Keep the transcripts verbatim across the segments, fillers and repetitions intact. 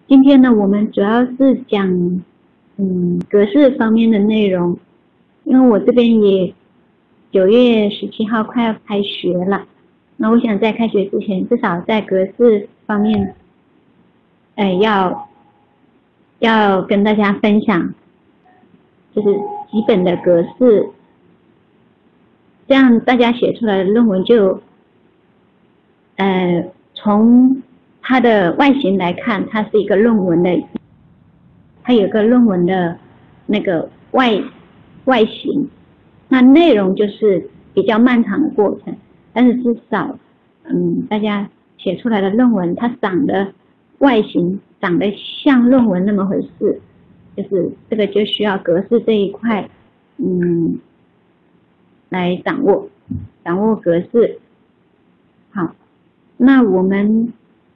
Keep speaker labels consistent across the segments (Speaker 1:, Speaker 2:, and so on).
Speaker 1: 今天呢，我们主要是讲嗯格式方面的内容，因为我这边也九月十七号快要开学了，那我想在开学之前，至少在格式方面，哎，要要跟大家分享，就是基本的格式，这样大家写出来的论文就，呃，从它的外形来看，它是一个论文的。它有个论文的那个外外形，那内容就是比较漫长的过程，但是至少，嗯，大家写出来的论文，它长得外形长得像论文那么回事，就是这个就需要格式这一块，嗯，来掌握，掌握格式。好，那我们。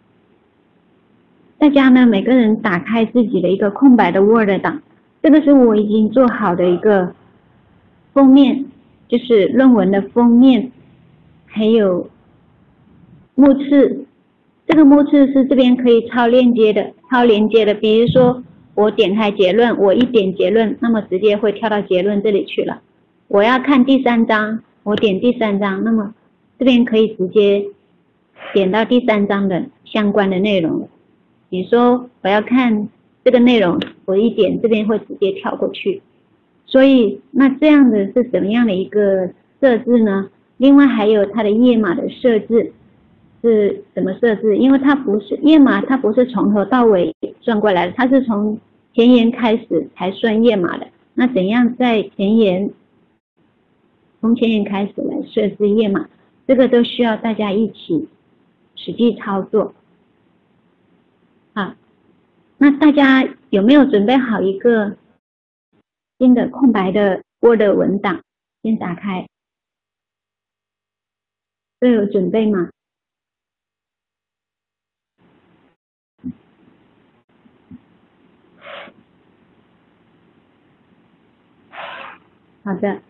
Speaker 1: 大家呢，每个人打开自己的一个空白的 Word 档，这个是我已经做好的一个封面，就是论文的封面，还有目次。这个目次是这边可以超链接的，超连接的。比如说我点开结论，我一点结论，那么直接会跳到结论这里去了。我要看第三章，我点第三章，那么这边可以直接点到第三章的相关的内容。比如说我要看这个内容，我一点这边会直接跳过去，所以那这样的是怎么样的一个设置呢？另外还有它的页码的设置是怎么设置？因为它不是页码，它不是从头到尾算过来的，它是从前言开始才算页码的。那怎样在前言从前言开始来设置页码？这个都需要大家一起实际操作。好，那大家有没有准备好一个新的空白的 Word 文档？先打开，都有准备吗？好的。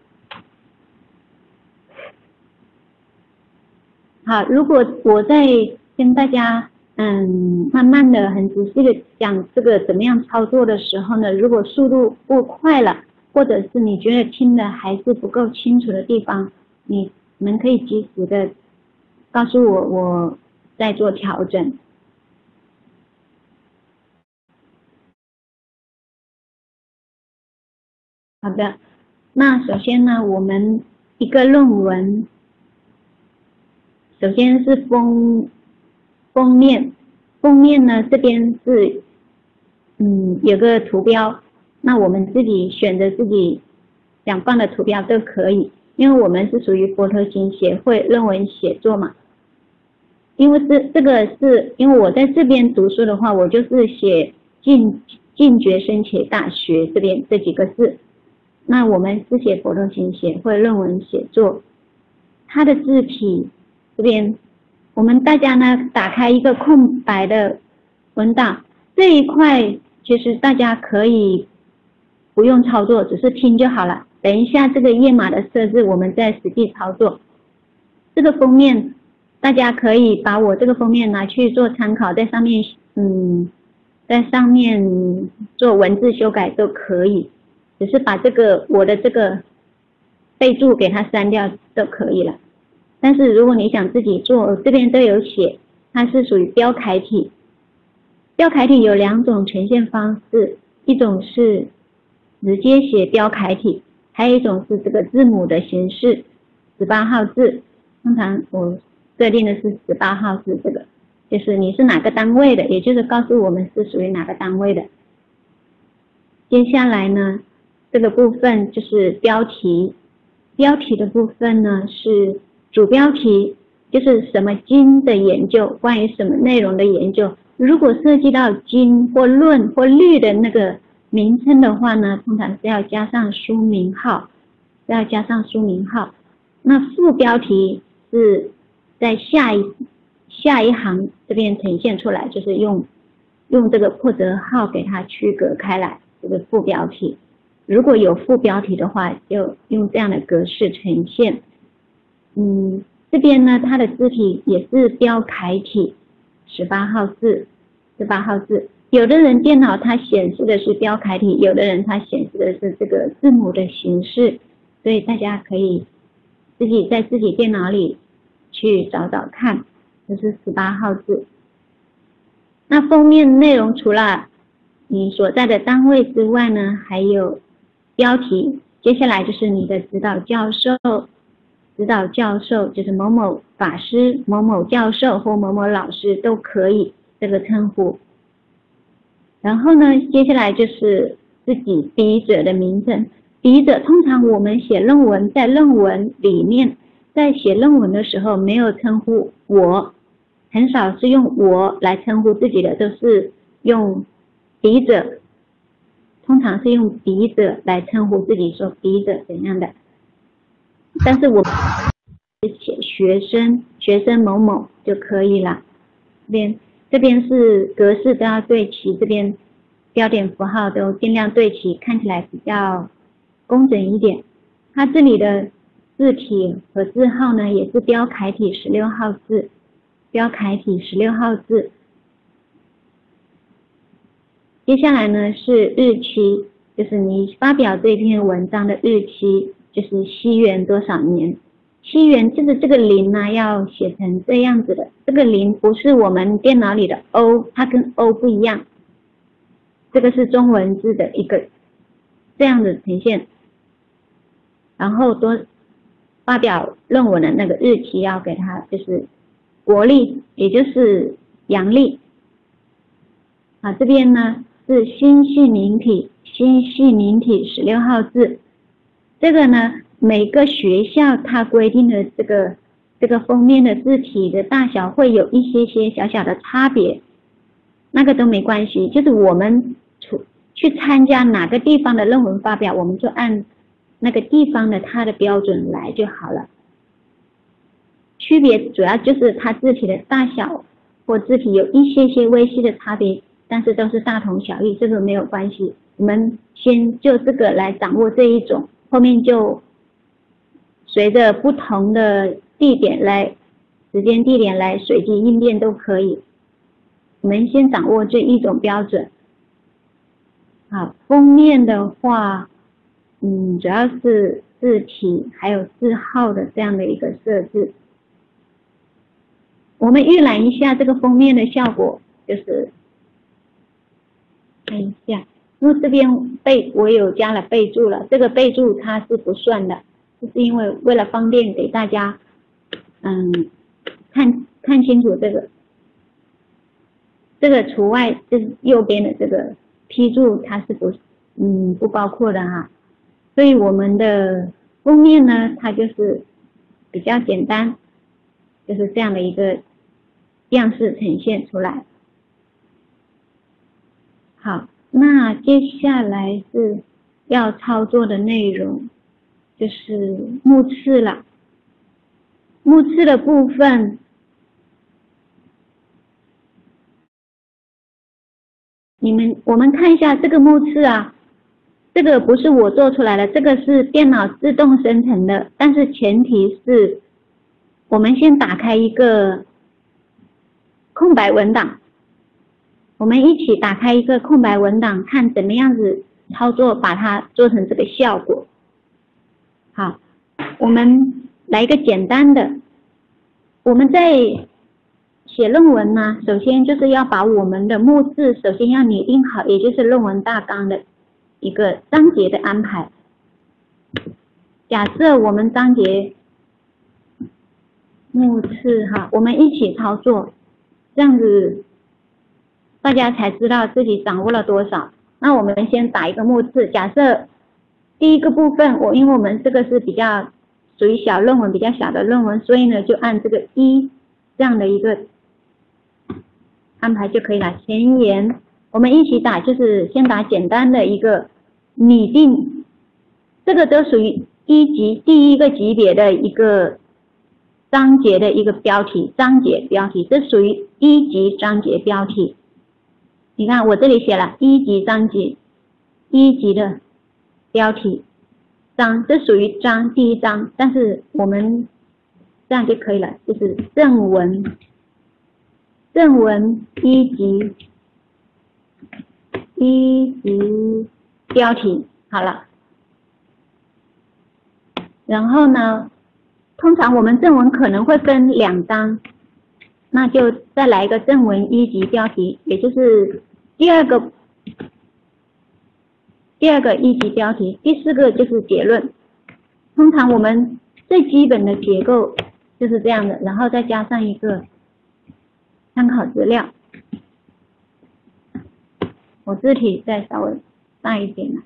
Speaker 1: 好，如果我在跟大家嗯慢慢的很仔细的讲这个怎么样操作的时候呢，如果速度过快了，或者是你觉得听的还是不够清楚的地方，你们可以及时的告诉我，我再做调整。好的，那首先呢，我们一个论文，首先是封封面，封面呢这边是嗯有个图标，那我们自己选择自己想放的图标都可以，因为我们是属于佛陀行协会论文写作嘛。因为这这个是因为我在这边读书的话，我就是写进进觉生且大学这边这几个字。那我们是写佛陀行协会论文写作，它的字体这边，我们大家呢打开一个空白的文档，这一块其实大家可以不用操作，只是听就好了。等一下这个页码的设置，我们再实际操作。这个封面，大家可以把我这个封面拿去做参考，在上面嗯，在上面做文字修改都可以。只是把这个我的这个备注给它删掉就可以了。但是如果你想自己做，这边都有写，它是属于标楷体。标楷体有两种呈现方式，一种是直接写标楷体，还有一种是这个字母的形式，十八号字。通常我设定的是十八号字，这个就是你是哪个单位的，也就是告诉我们是属于哪个单位的。接下来呢，这个部分就是标题，标题的部分呢是主标题，就是什么经的研究，关于什么内容的研究。如果涉及到经或论或律的那个名称的话呢，通常是要加上书名号，要加上书名号。那副标题是在下一下一行这边呈现出来，就是用用这个破折号给它区隔开来，这个副标题。如果有副标题的话，就用这样的格式呈现。嗯，这边呢，它的字体也是标楷体，十八号字，十八号字。 有的人电脑它显示的是标楷体，有的人它显示的是这个字母的形式，所以大家可以自己在自己电脑里去找找看，这是十八号字。那封面内容除了你所在的单位之外呢，还有标题，接下来就是你的指导教授，指导教授就是某某法师、某某教授或某某老师都可以这个称呼。然后呢，接下来就是自己笔者的名称。笔者通常我们写论文，在论文里面，在写论文的时候没有称呼我，很少是用我来称呼自己的，都是用笔者，通常是用笔者来称呼自己，说笔者怎样的。但是我们写学生，学生某某就可以了。这边这边是格式都要对齐，这边标点符号都尽量对齐，看起来比较工整一点。它这里的字体和字号呢，也是标楷体十六号字，标楷体十六号字。接下来呢是日期，就是你发表这篇文章的日期，就是西元多少年。西元就是这个零呢，要写成这样子的。这个零不是我们电脑里的 O， 它跟 O 不一样。这个是中文字的一个这样的呈现。然后多发表论文的那个日期要给它就是国历，也就是阳历。啊，这边呢是新细明体，新细明体十六号字。这个呢，每个学校它规定的这个这个封面的字体的大小会有一些些小小的差别，那个都没关系，就是我们去参加哪个地方的论文发表，我们就按那个地方的它的标准来就好了。区别主要就是它字体的大小或字体有一些些微细的差别，但是都是大同小异，这个没有关系。我们先就这个来掌握这一种，后面就随着不同的地点来，时间地点来随机应变都可以。我们先掌握这一种标准。好，封面的话，嗯，主要是字体还有字号的这样的一个设置。我们预览一下这个封面的效果，就是看一下，因为这边备我有加了备注了，这个备注它是不算的，就是因为为了方便给大家，嗯，看看清楚这个，这个除外，就是右边的这个批注它是不，嗯，不包括的哈。所以我们的封面呢，它就是比较简单，就是这样的一个样式呈现出来。好，那接下来是要操作的内容，就是目次了。目次的部分，你们我们看一下这个目次啊，这个不是我做出来的，这个是电脑自动生成的，但是前提是我们先打开一个空白文档。我们一起打开一个空白文档，看怎么样子操作，把它做成这个效果。好，我们来一个简单的。我们在写论文呢，首先就是要把我们的目次首先要拟定好，也就是论文大纲的一个章节的安排。假设我们章节目次哈，我们一起操作，这样子大家才知道自己掌握了多少。那我们先打一个目次，假设第一个部分，我因为我们这个是比较属于小论文，比较小的论文，所以呢就按这个一这样的一个安排就可以了。前言我们一起打，就是先打简单的一个拟定，这个都属于一级第一个级别的一个章节的一个标题，章节标题，这属于一级章节标题。你看我这里写了一级章节，一级的标题章，这属于章第一章，但是我们这样就可以了，就是正文，正文一级一级标题，好了。然后呢，通常我们正文可能会分两章，那就再来一个正文一级标题，也就是第二个第二个一级标题，第四个就是结论。通常我们最基本的结构就是这样的，然后再加上一个参考资料。我字体再稍微大一点了，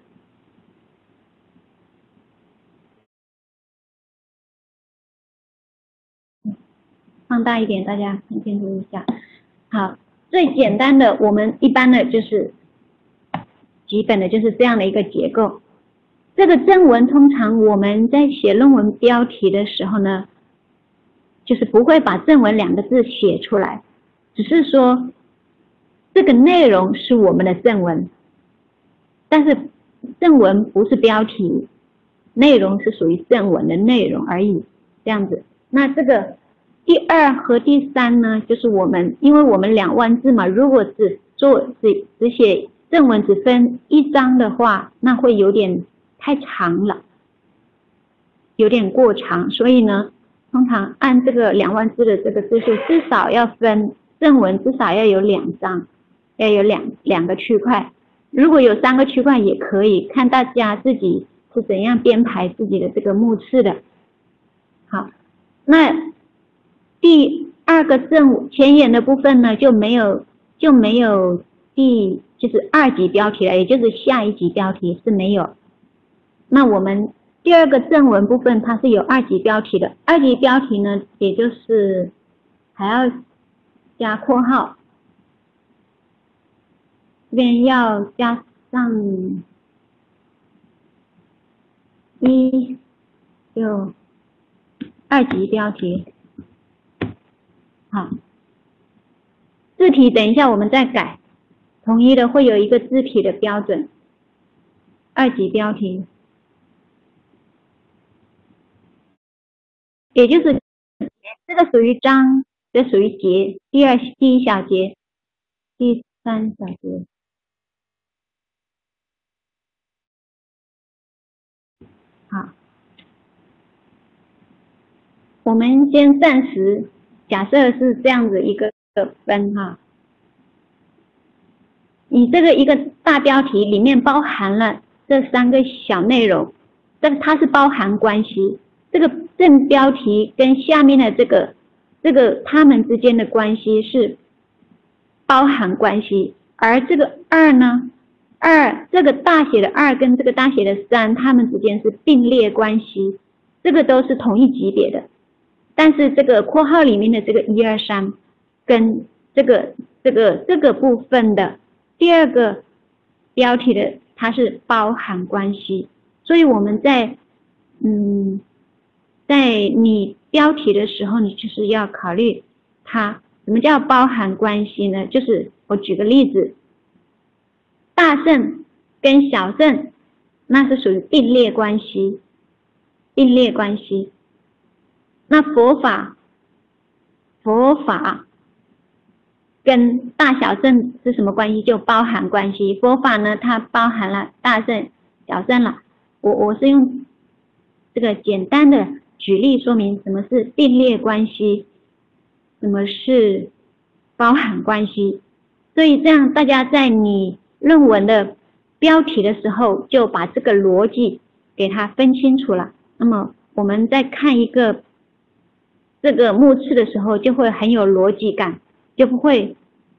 Speaker 1: 放大一点，大家看清楚一下。好，最简单的，我们一般的就是基本的就是这样的一个结构。这个正文通常我们在写论文标题的时候呢，就是不会把正文两个字写出来，只是说这个内容是我们的正文，但是正文不是标题，内容是属于正文的内容而已，这样子。那这个第二和第三呢，就是我们因为我们两万字嘛，如果只做只只写正文只分一章的话，那会有点太长了，有点过长，所以呢，通常按这个两万字的这个字数，至少要分正文，至少要有两章，要有两两个区块。如果有三个区块也可以，看大家自己是怎样编排自己的这个目次的。好，那第二个正前言的部分呢，就没有就没有第就是二级标题了，也就是下一级标题是没有。那我们第二个正文部分它是有二级标题的，二级标题呢，也就是还要加括号，这边要加上一就二级标题。好，字体等一下我们再改，统一的会有一个字体的标准。二级标题，也就是这个属于章，这属于节，第二第一小节，第三小节。好，我们先暂时假设是这样子一个分哈。你这个一个大标题里面包含了这三个小内容，这个它是包含关系。这个正标题跟下面的这个这个它们之间的关系是包含关系，而这个二呢，二这个大写的二跟这个大写的三，它们之间是并列关系，这个都是同一级别的。但是这个括号里面的这个一二三跟这个这个这个部分的第二个标题的它是包含关系，所以我们在嗯在你标题的时候，你就是要考虑它什么叫包含关系呢？就是我举个例子，大圣跟小圣那是属于并列关系，并列关系。那佛法，佛法跟大小圣是什么关系？就包含关系。佛法呢，它包含了大圣、小圣了。我我是用这个简单的举例说明什么是并列关系，什么是包含关系。所以这样大家在你论文的标题的时候，就把这个逻辑给它分清楚了。那么我们在看一个这个目次的时候，就会很有逻辑感，就不会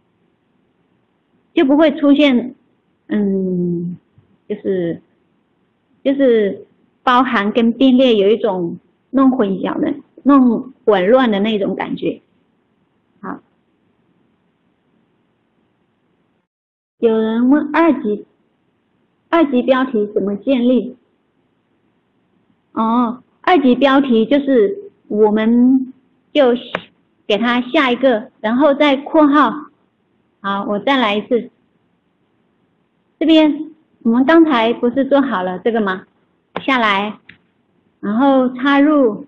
Speaker 1: 就不会出现嗯，就是就是包含跟并列有一种弄混淆的、弄混乱的那种感觉。好，有人问二级二级标题怎么建立？哦，二级标题就是我们就给它下一个，然后再括号。好，我再来一次。这边我们刚才不是做好了这个吗？下来，然后插入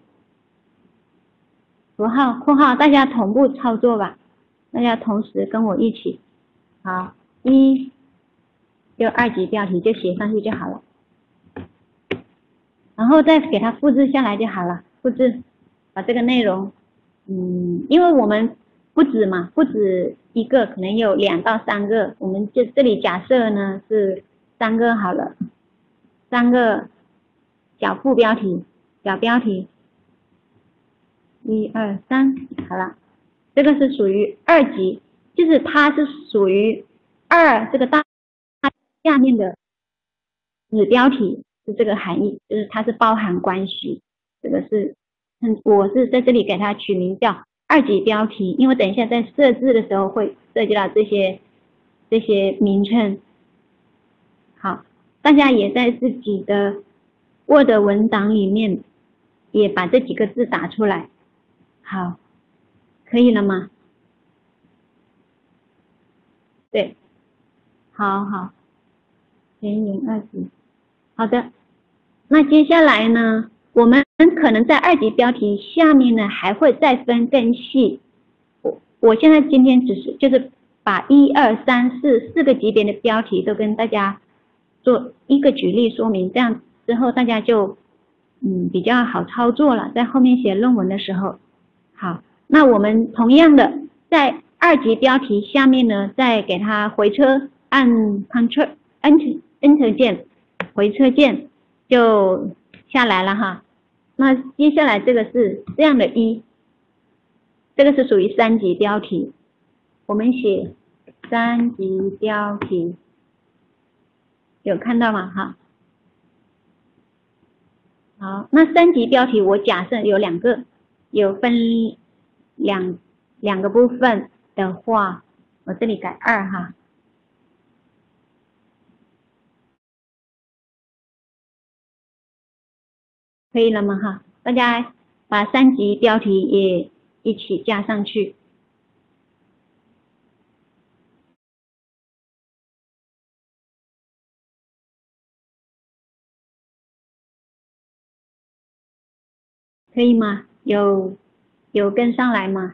Speaker 1: 符号括号，大家同步操作吧，大家同时跟我一起。好，一、 就二级标题就写上去就好了，然后再给它复制下来就好了，复制把这个内容，嗯，因为我们不止嘛，不止一个，可能有两到三个，我们就这里假设呢是三个好了，三个小副标题、小标题，一二三，好了，这个是属于二级，就是它是属于二这个大下面的子标题是这个含义，就是它是包含关系，这个是，嗯，我是在这里给它取名叫二级标题，因为等一下在设置的时候会涉及到这些这些名称。好，大家也在自己的 Word 文档里面也把这几个字打出来。好，可以了吗？对，好好，前言二级，好的。那接下来呢，我们可能在二级标题下面呢还会再分更细。我我现在今天只是就是把一二三四四个级别的标题都跟大家做一个举例说明，这样之后大家就嗯比较好操作了，在后面写论文的时候。好，那我们同样的在二级标题下面呢，再给它回车，按 Ctrl Enter Enter 键，回车键就下来了哈。那接下来这个是这样的一，这个是属于三级标题，我们写三级标题，有看到吗？哈，好，那三级标题我假设有两个，有分两两个部分的话，我这里改二哈，可以了吗？哈，大家把三级标题也一起加上去。可以吗？有有跟上来吗？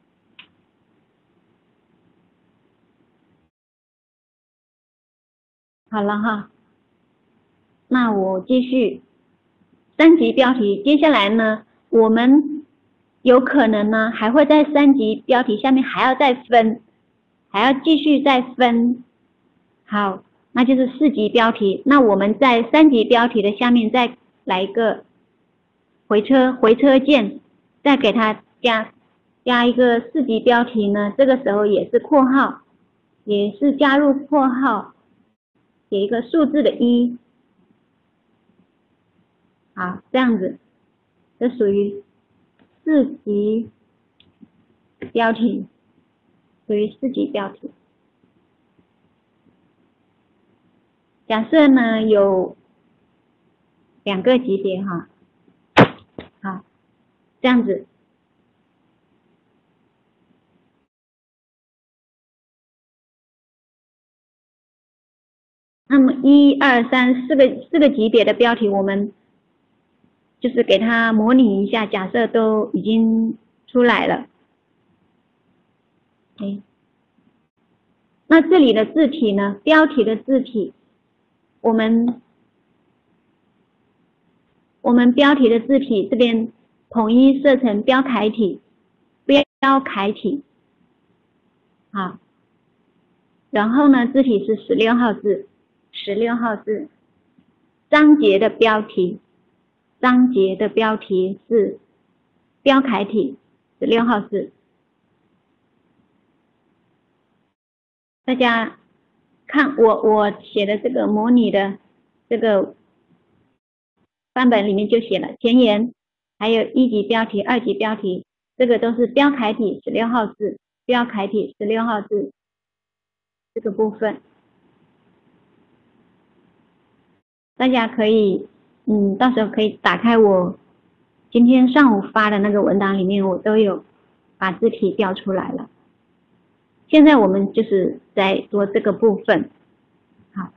Speaker 1: 好了哈，那我继续三级标题。接下来呢，我们有可能呢还会在三级标题下面还要再分，还要继续再分。好，那就是四级标题。那我们在三级标题的下面再来一个回车回车键，再给它加加一个四级标题呢，这个时候也是括号，也是加入括号，写一个数字的一。好，这样子，这属于四级标题，属于四级标题。假设呢有两个级别哈，好，这样子。那么一二三四个四个级别的标题，我们就是给它模拟一下，假设都已经出来了。哎，那这里的字体呢？标题的字体，我们我们标题的字体这边统一设成标楷体，标楷体，好。然后呢，字体是十六号字，十六号字。章节的标题，章节的标题是标楷体，十六号字。大家看我我写的这个模拟的这个范本里面就写了前言，还有一级标题、二级标题，这个都是标楷体十六号字，标楷体十六号字这个部分，大家可以嗯，到时候可以打开我今天上午发的那个文档里面，我都有把字体标出来了。现在我们就是在做这个部分，好，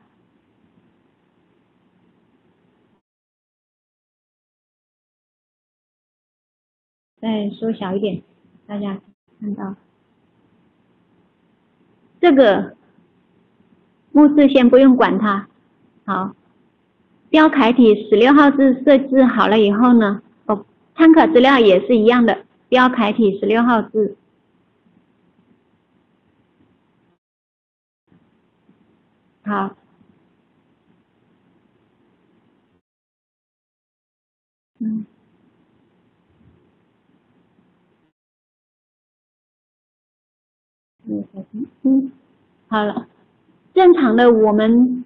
Speaker 1: 再缩小一点，大家看到这个目次先不用管它。好，标楷体十六号字设置好了以后呢，哦，参考资料也是一样的，标楷体十六号字。好。嗯。嗯，好了，正常的我们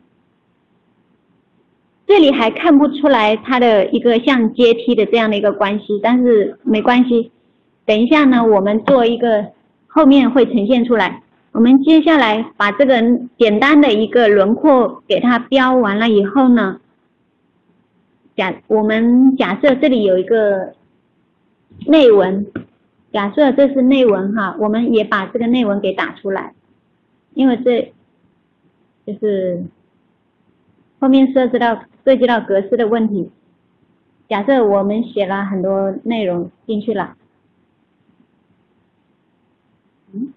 Speaker 1: 这里还看不出来它的一个像阶梯的这样的一个关系，但是没关系，等一下呢，我们做一个后面会呈现出来。我们接下来把这个简单的一个轮廓给它标完了以后呢，假我们假设这里有一个内文，假设这是内文哈，我们也把这个内文给打出来，因为这就是后面涉及到涉及到格式的问题。假设我们写了很多内容进去了，嗯，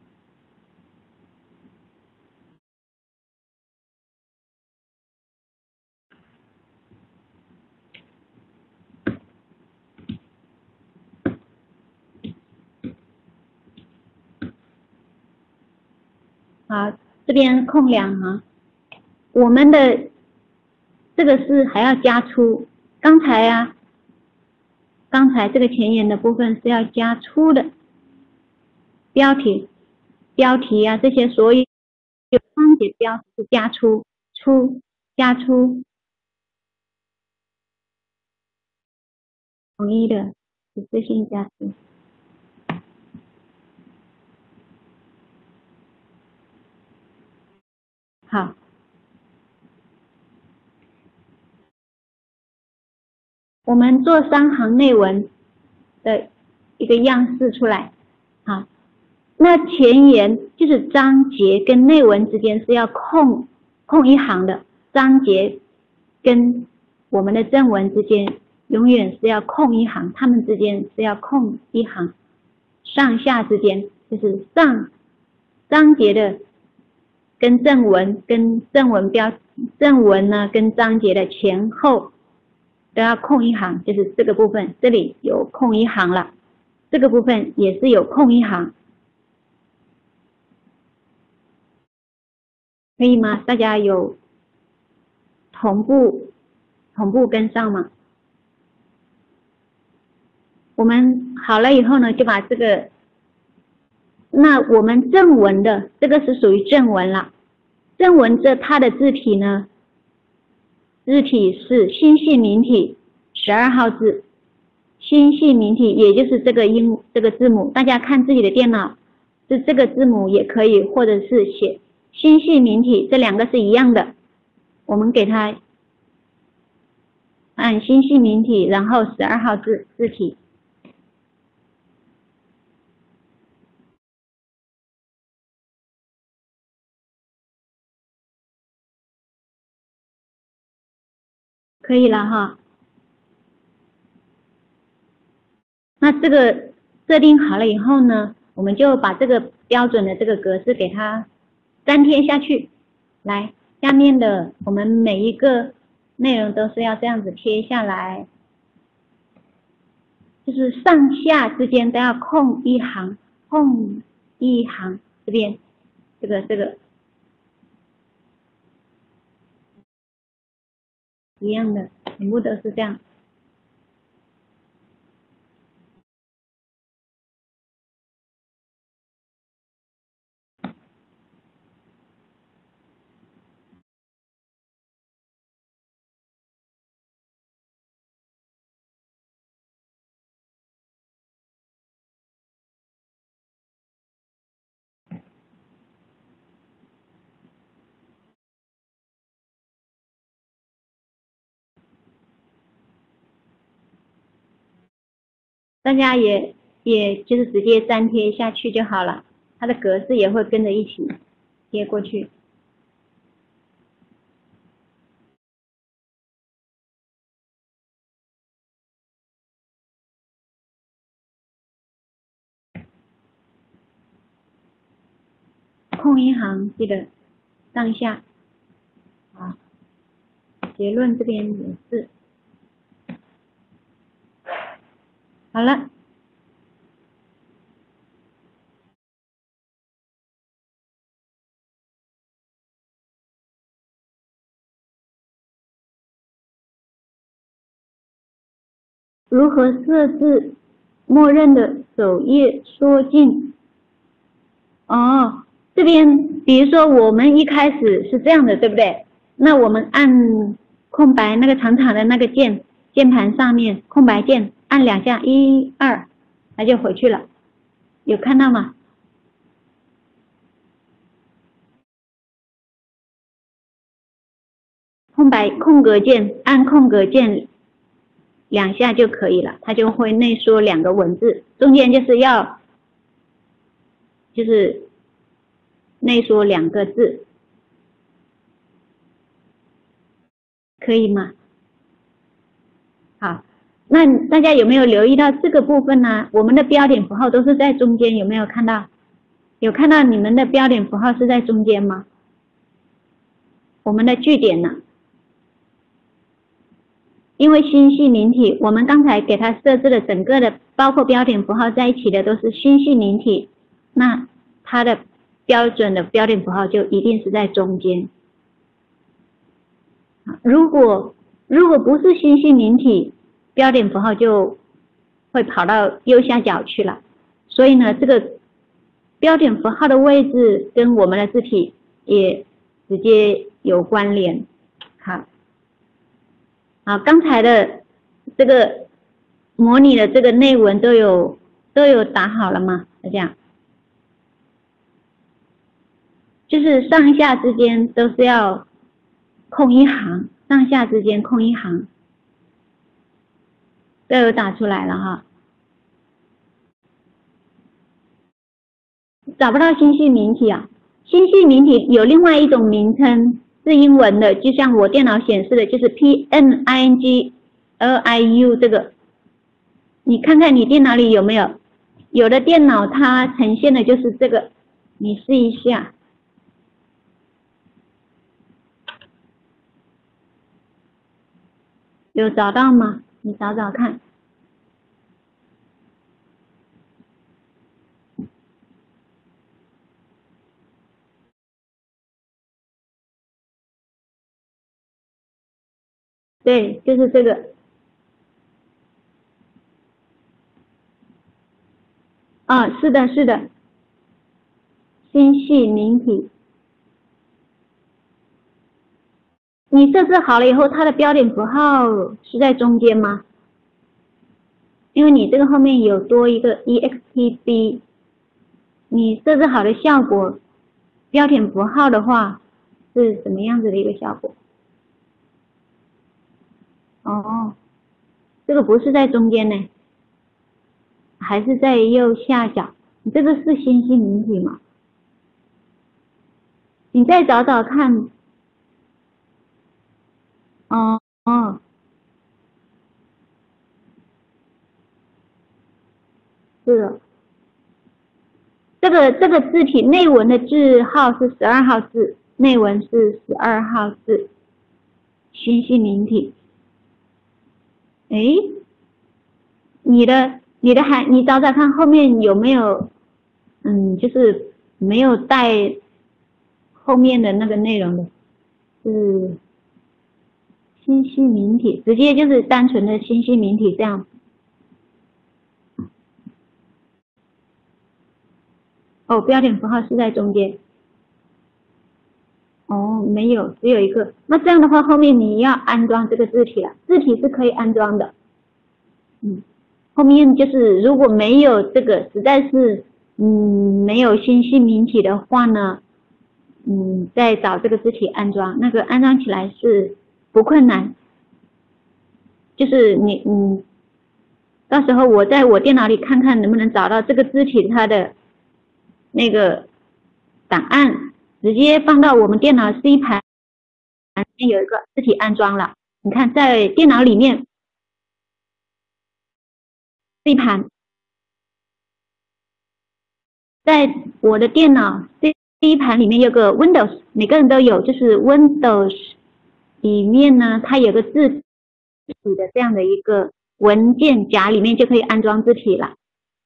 Speaker 1: 好，这边空两行，我们的这个是还要加粗，刚才啊，刚才这个前言的部分是要加粗的，标题、标题啊这些所有章节标是加粗、粗、加粗，统一的，一次性加粗。好。我们做三行内文的一个样式出来，好，那前言就是章节跟内文之间是要空空一行的，章节跟我们的正文之间永远是要空一行，它们之间是要空一行，上下之间就是上章节的跟正文跟正文标正文呢跟章节的前后都要空一行，就是这个部分，这里有空一行了，这个部分也是有空一行，可以吗？大家有同步同步跟上吗？我们好了以后呢，就把这个，那我们正文的这个是属于正文了，正文这它的字体呢，字体是新细明体十二号字。新细明体也就是这个音这个字母，大家看自己的电脑是这个字母也可以，或者是写新细明体，这两个是一样的。我们给它按新细明体，然后十二号字字体，可以了哈。那这个设定好了以后呢，我们就把这个标准的这个格式给它粘贴下去。来，下面的我们每一个内容都是要这样子贴下来，就是上下之间都要空一行，空一行，这边这个这个一样的，全部都是这样。大家也也就是直接粘贴下去就好了，它的格式也会跟着一起贴过去。空一行记得上下啊，结论这边也是。好了。如何设置默认的首页缩进？哦，这边比如说我们一开始是这样的，对不对？那我们按空白那个长长的那个键，键盘上面空白键按两下，一二，它就回去了。有看到吗？空白空格键按空格键两下就可以了，它就会内缩两个文字，中间就是要就是内缩两个字，可以吗？好，那大家有没有留意到这个部分呢？我们的标点符号都是在中间，有没有看到？有看到你们的标点符号是在中间吗？我们的句点呢？因为星系名体，我们刚才给它设置了整个的，包括标点符号在一起的都是星系名体，那它的标准的标点符号就一定是在中间。如果如果不是星系名体，标点符号就会跑到右下角去了。所以呢，这个标点符号的位置跟我们的字体也直接有关联。好。啊，刚才的这个模拟的这个内文都有都有打好了吗？大家，就是上下之间都是要空一行，上下之间空一行，都有打出来了哈。找不到星系名体啊？星系名体有另外一种名称是英文的，就像我电脑显示的，就是 P N I N G L I U 这个。你看看你电脑里有没有？有的电脑它呈现的就是这个，你试一下。有找到吗？你找找看。对，就是这个。啊，是的，是的。星系名体。你设置好了以后，它的标点符号是在中间吗？因为你这个后面有多一个 E X T B， 你设置好的效果，标点符号的话是什么样子的一个效果？哦，这个不是在中间呢，还是在右下角。你这个是星系名体吗？你再找找看。哦哦，是的。这个这个字体内文的字号是十二号字，内文是十二号字，星系名体。诶，你的你的还你找找看后面有没有，嗯，就是没有带后面的那个内容的，是星系名体，直接就是单纯的星系名体这样。哦，标点符号是在中间。哦，没有，只有一个。那这样的话，后面你要安装这个字体了，字体是可以安装的。嗯，后面就是如果没有这个，实在是嗯没有星系名体的话呢，嗯，再找这个字体安装，那个安装起来是不困难。就是你嗯，到时候我在我电脑里看看能不能找到这个字体它的那个档案，直接放到我们电脑 C 盘里面有一个字体安装了。你看在电脑里面 C 盘，在我的电脑 C 一盘里面有个 Windows， 每个人都有，就是 Windows 里面呢，它有个字体的这样的一个文件夹，里面就可以安装字体了。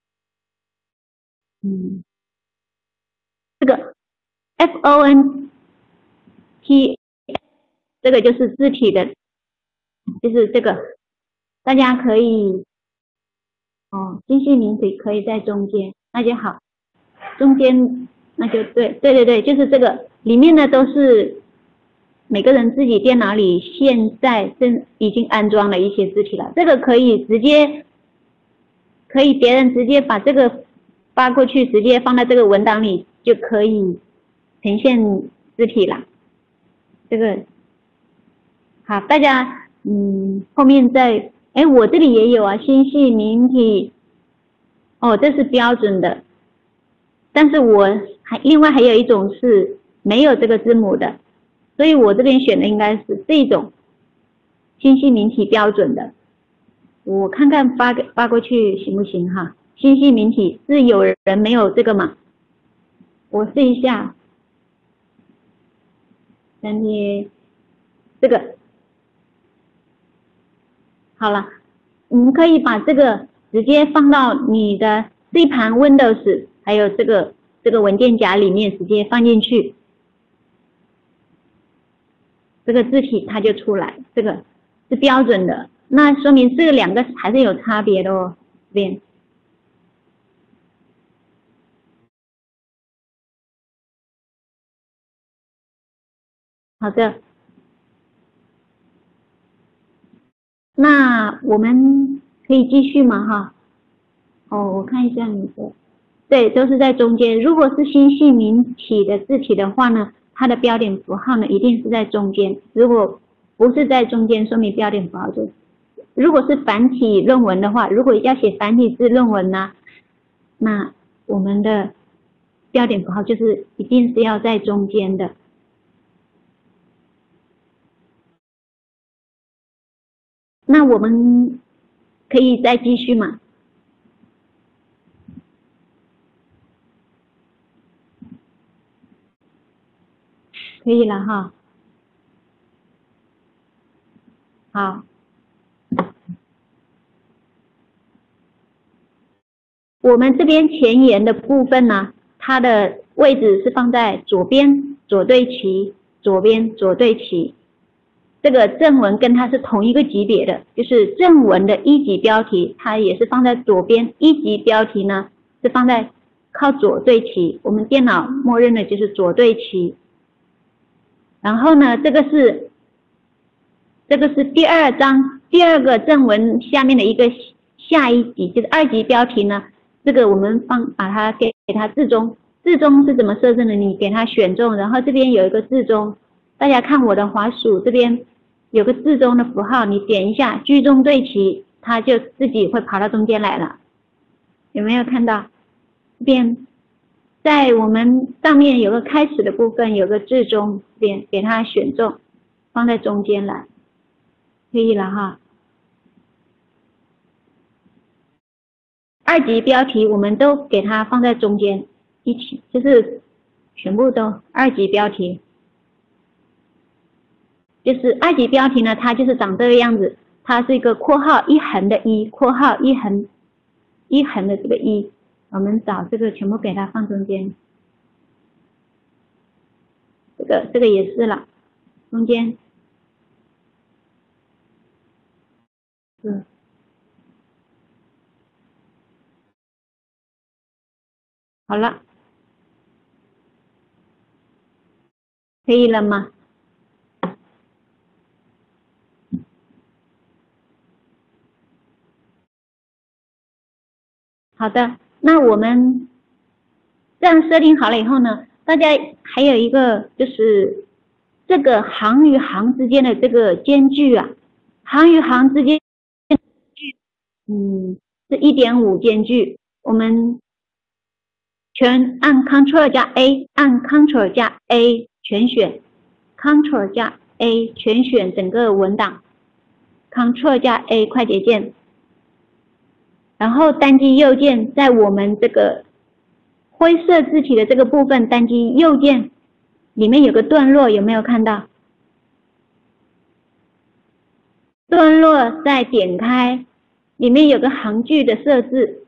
Speaker 1: 嗯，这个 F O N T 这个就是字体的，就是这个，大家可以哦，星系名体可以在中间，那就好，中间那就对，对对对，就是这个，里面呢都是每个人自己电脑里现在正已经安装了一些字体了，这个可以直接，可以别人直接把这个发过去，直接放在这个文档里就可以呈现字体了。这个好，大家嗯后面再，哎，我这里也有啊，星系名体，哦，这是标准的，但是我还另外还有一种是没有这个字母的。所以我这边选的应该是这种星系名体标准的，我看看发给发过去行不行哈？星系名体是有人没有这个吗？我试一下，三天这个好了，你们可以把这个直接放到你的这一盘 Windows 还有这个这个文件夹里面，直接放进去。这个字体它就出来，这个是标准的，那说明这两个还是有差别的哦。这边，好的，那我们可以继续吗？哈，哦，我看一下你的，对，都是在中间。如果是星系名体的字体的话呢，它的标点符号呢一定是在中间，如果不是在中间，说明标点符号就。如果是繁体论文的话，如果要写繁体字论文呢，那我们的标点符号就是一定是要在中间的。那我们可以再继续吗？可以了哈。好。我们这边前言的部分呢，它的位置是放在左边左对齐，左边左对齐。这个正文跟它是同一个级别的，就是正文的一级标题，它也是放在左边，一级标题呢是放在靠左对齐。我们电脑默认的就是左对齐。然后呢，这个是这个是第二章第二个正文下面的一个下一级，就是二级标题呢。这个我们放把它给给它置中，置中是怎么设置的？你给它选中，然后这边有一个置中，大家看我的滑鼠这边有个置中的符号，你点一下居中对齐，它就自己会跑到中间来了。有没有看到？这边在我们上面有个开始的部分，有个置中，这边给它选中，放在中间来，可以了哈。二级标题我们都给它放在中间一起，就是全部都二级标题。就是二级标题呢，它就是长这个样子，它是一个括号一横的一，括号一横一横的这个一，我们找这个全部给它放中间。这个这个也是了，中间。嗯。好了，可以了吗？好的，那我们这样设定好了以后呢，大家还有一个就是这个行与行之间的这个间距啊，行与行之间，嗯，是 一点五 间距，我们全按 Ctrl 加 A， 按 Ctrl 加 A 全选 ，Ctrl 加 A 全选整个文档 ，Ctrl 加 A 快捷键，然后单击右键在我们这个灰色字体的这个部分，单击右键，里面有个段落，有没有看到？段落再点开，里面有个行距的设置，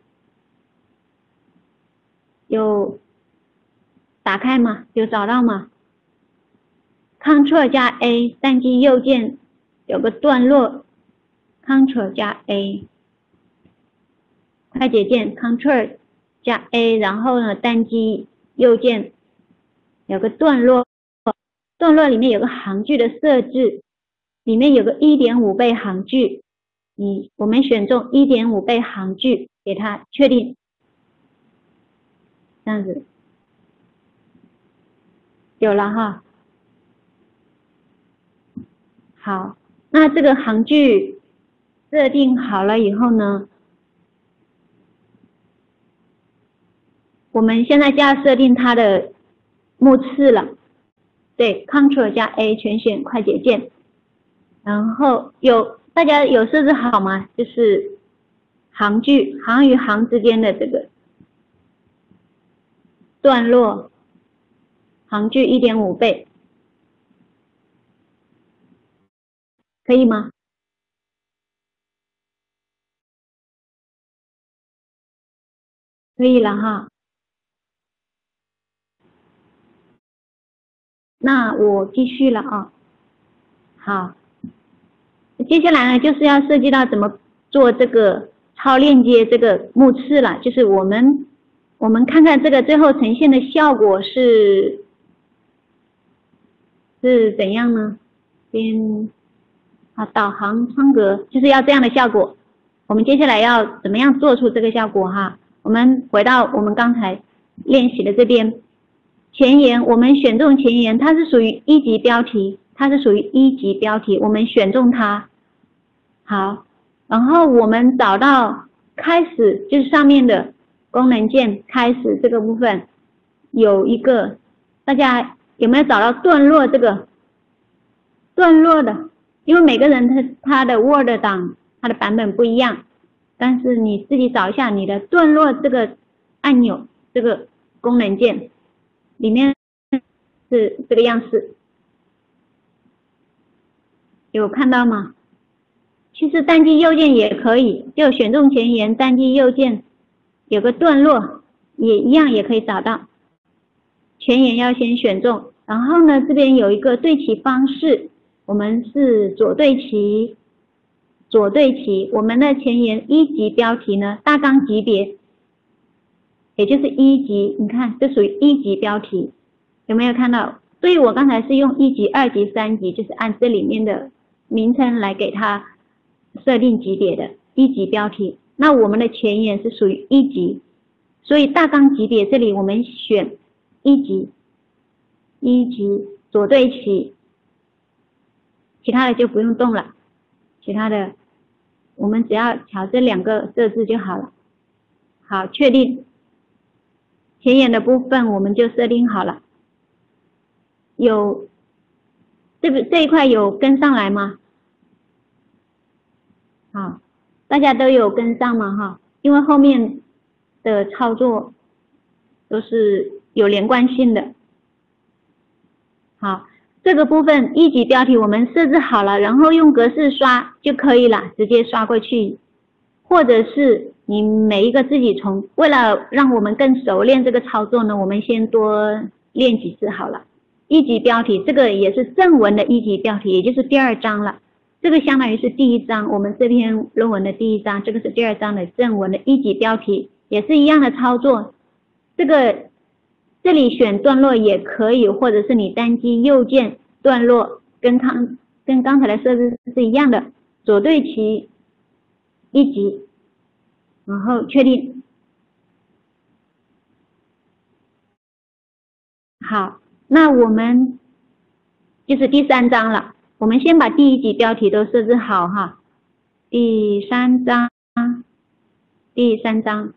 Speaker 1: 有打开吗？有找到吗 ？Ctrl 加 A， 单击右键，有个段落 ，Ctrl 加 A， 快捷键 Ctrl 加 A， 然后呢，单击右键，有个段落，段落里面有个行距的设置。里面有个 一点五 倍行距，你我们选中 一点五 倍行距，给它确定，这样子有了哈。好，那这个行距设定好了以后呢，我们现在就要设定它的目次了。对 ，Ctrl 加 A 全选快捷键，然后有。大家有设置好吗？就是行距，行与行之间的这个段落，行距 一点五 倍，可以吗？可以了哈。那我继续了啊。好，接下来呢，就是要涉及到怎么做这个超链接这个目次了，就是我们我们看看这个最后呈现的效果是是怎样呢？边啊导航窗格就是要这样的效果。我们接下来要怎么样做出这个效果哈？我们回到我们刚才练习的这边，前言我们选中前言，它是属于一级标题，它是属于一级标题，我们选中它。好，然后我们找到开始，就是上面的功能键开始这个部分有一个，大家有没有找到段落这个段落的？因为每个人他他的 Word 档它的版本不一样，但是你自己找一下你的段落这个按钮这个功能键里面是这个样式，有看到吗？其实单击右键也可以，就选中前言，单击右键，有个段落也一样也可以找到。前言要先选中，然后呢这边有一个对齐方式，我们是左对齐，左对齐。我们的前言一级标题呢，大纲级别，也就是一级，你看这属于一级标题，有没有看到？所以我刚才是用一级、二级、三级，就是按这里面的名称来给它设定级别的一级标题。那我们的前言是属于一级，所以大纲级别这里我们选一级，一级左对齐，其他的就不用动了，其他的我们只要调这两个设置就好了。好，确定前言的部分我们就设定好了。有这个这一块有跟上来吗？好，大家都有跟上吗？哈，因为后面的操作都是有连贯性的。好，这个部分一级标题我们设置好了，然后用格式刷就可以了，直接刷过去，或者是你每一个自己从，为了让我们更熟练这个操作呢，我们先多练几次好了。一级标题这个也是正文的一级标题，也就是第二章了。这个相当于是第一章，我们这篇论文的第一章，这个是第二章的正文的一级标题，也是一样的操作。这个这里选段落也可以，或者是你单击右键段落，跟刚跟刚才的设置是一样的，左对齐一级，然后确定。好，那我们就是第三章了。我们先把第一级标题都设置好哈。第三章，第三章。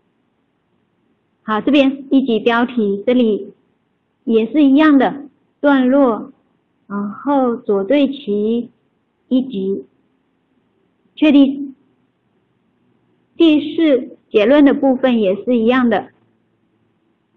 Speaker 1: 好，这边一级标题这里也是一样的段落，然后左对齐一级，确定。第四结论的部分也是一样的，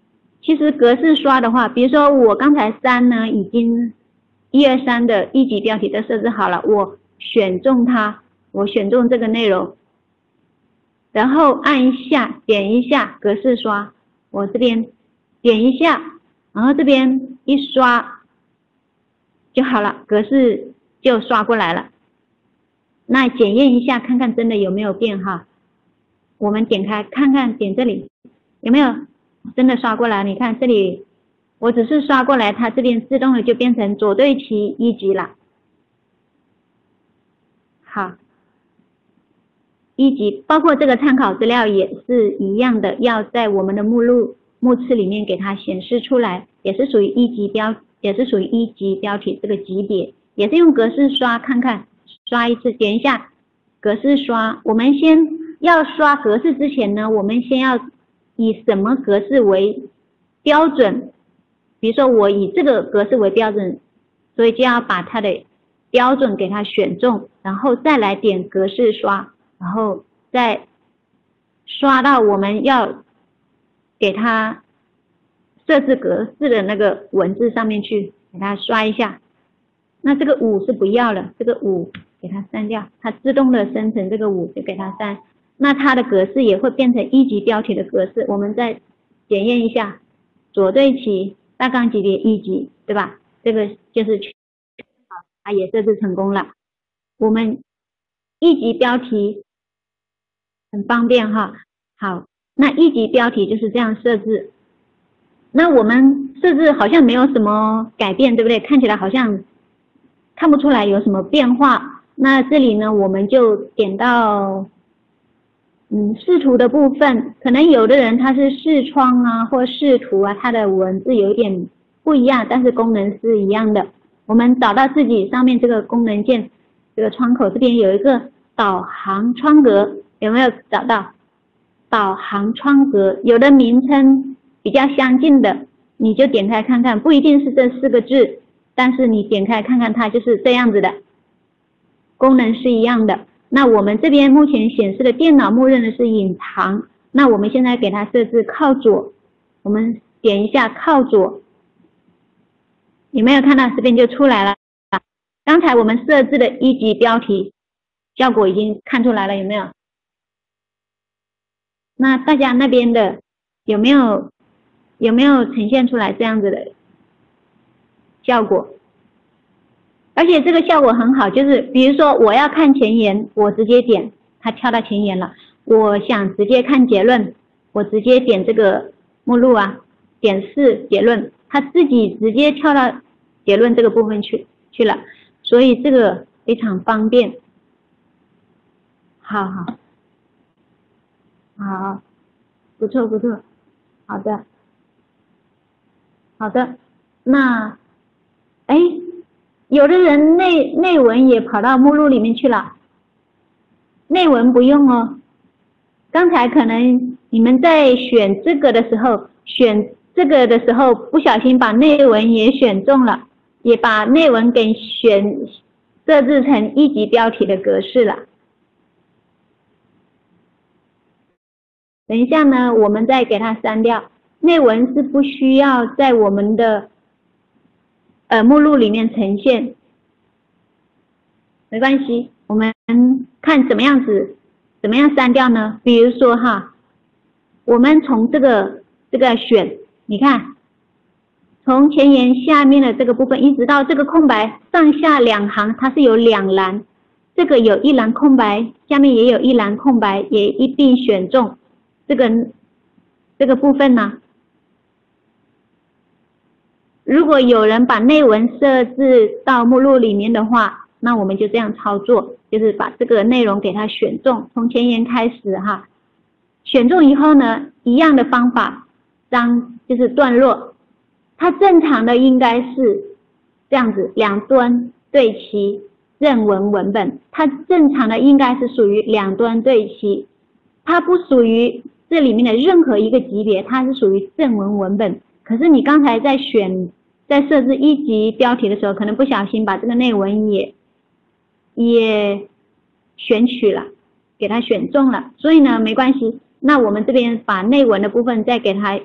Speaker 1: 其实格式刷的话，比如说我刚才三呢已经一二三的一级标题都设置好了，我选中它，我选中这个内容，然后按一下点一下格式刷，我这边点一下，然后这边一刷就好了，格式就刷过来了。那检验一下看看真的有没有变哈，我们点开看看，点这里有没有真的刷过来，你看这里我只是刷过来，它这边自动的就变成左对齐一级了。好，一级包括这个参考资料也是一样的，要在我们的目录目次里面给它显示出来，也是属于一级标，也是属于一级标题这个级别，也是用格式刷看看，刷一次点一下格式刷。我们先要刷格式之前呢，我们先要以什么格式为标准？比如说我以这个格式为标准，所以就要把它的标准给它选中，然后再来点格式刷，然后再刷到我们要给它设置格式的那个文字上面去，给它刷一下。那这个五是不要了，这个五给它删掉，它自动的生成这个五就给它删。那它的格式也会变成一级标题的格式，我们再检验一下，左对齐大纲级别一级，对吧？这个就是它也设置成功了。我们一级标题很方便哈。好，那一级标题就是这样设置。那我们设置好像没有什么改变，对不对？看起来好像看不出来有什么变化。那这里呢，我们就点到嗯，视图的部分，可能有的人他是视窗啊或视图啊，它的文字有点不一样，但是功能是一样的。我们找到自己上面这个功能键，这个窗口这边有一个导航窗格，有没有找到？导航窗格有的名称比较相近的，你就点开看看，不一定是这四个字，但是你点开看看它就是这样子的，功能是一样的。那我们这边目前显示的电脑默认的是隐藏，那我们现在给它设置靠左，我们点一下靠左，有没有看到这边就出来了？刚才我们设置的一级标题效果已经看出来了，有没有？那大家那边的有没有有没有呈现出来这样子的效果？而且这个效果很好，就是比如说我要看前言，我直接点，它跳到前言了。我想直接看结论，我直接点这个目录啊，点四结论，它自己直接跳到结论这个部分去去了，所以这个非常方便。好好好，不错不错，好的好的，那哎。有的人内内文也跑到目录里面去了，内文不用哦。刚才可能你们在选这个的时候，选这个的时候不小心把内文也选中了，也把内文给选设置成一级标题的格式了。等一下呢，我们再给它删掉。内文是不需要在我们的呃，目录里面呈现，没关系，我们看怎么样子，怎么样删掉呢？比如说哈，我们从这个这个选，你看，从前言下面的这个部分一直到这个空白，上下两行它是有两栏，这个有一栏空白，下面也有一栏空白，也一并选中这个这个部分呢。如果有人把内文设置到目录里面的话，那我们就这样操作，就是把这个内容给它选中，从前言开始哈，选中以后呢，一样的方法，章就是段落，它正常的应该是这样子，两端对齐，正文文本，它正常的应该是属于两端对齐，它不属于这里面的任何一个级别，它是属于正文文本。可是你刚才在选在设置一级标题的时候，可能不小心把这个内文也也选取了，给它选中了，所以呢没关系。那我们这边把内文的部分再给它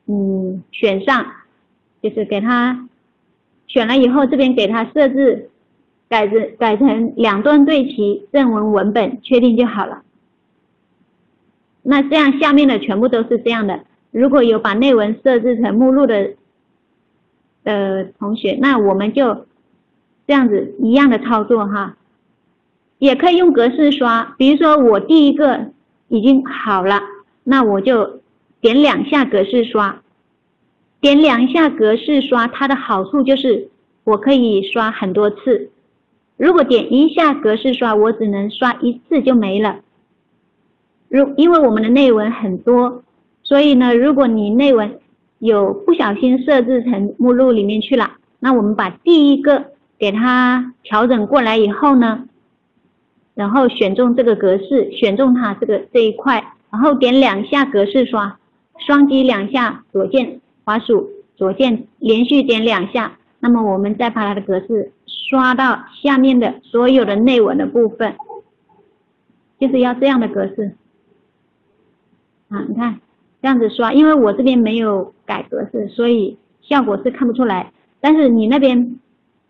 Speaker 1: 嗯选上，就是给它选了以后，这边给它设置改成改成两段对齐，正文文本，确定就好了。那这样下面的全部都是这样的。如果有把内文设置成目录的的同学，那我们就这样子一样的操作哈，也可以用格式刷。比如说我第一个已经好了，那我就点两下格式刷。点两下格式刷，它的好处就是我可以刷很多次。如果点一下格式刷，我只能刷一次就没了。如因为我们的内文很多，所以呢，如果你内文有不小心设置成目录里面去了，那我们把第一个给它调整过来以后呢，然后选中这个格式，选中它这个这一块，然后点两下格式刷，双击两下左键滑鼠左键连续点两下，那么我们再把它的格式刷到下面的所有的内文的部分，就是要这样的格式啊，你看这样子刷，因为我这边没有改格式，所以效果是看不出来，但是你那边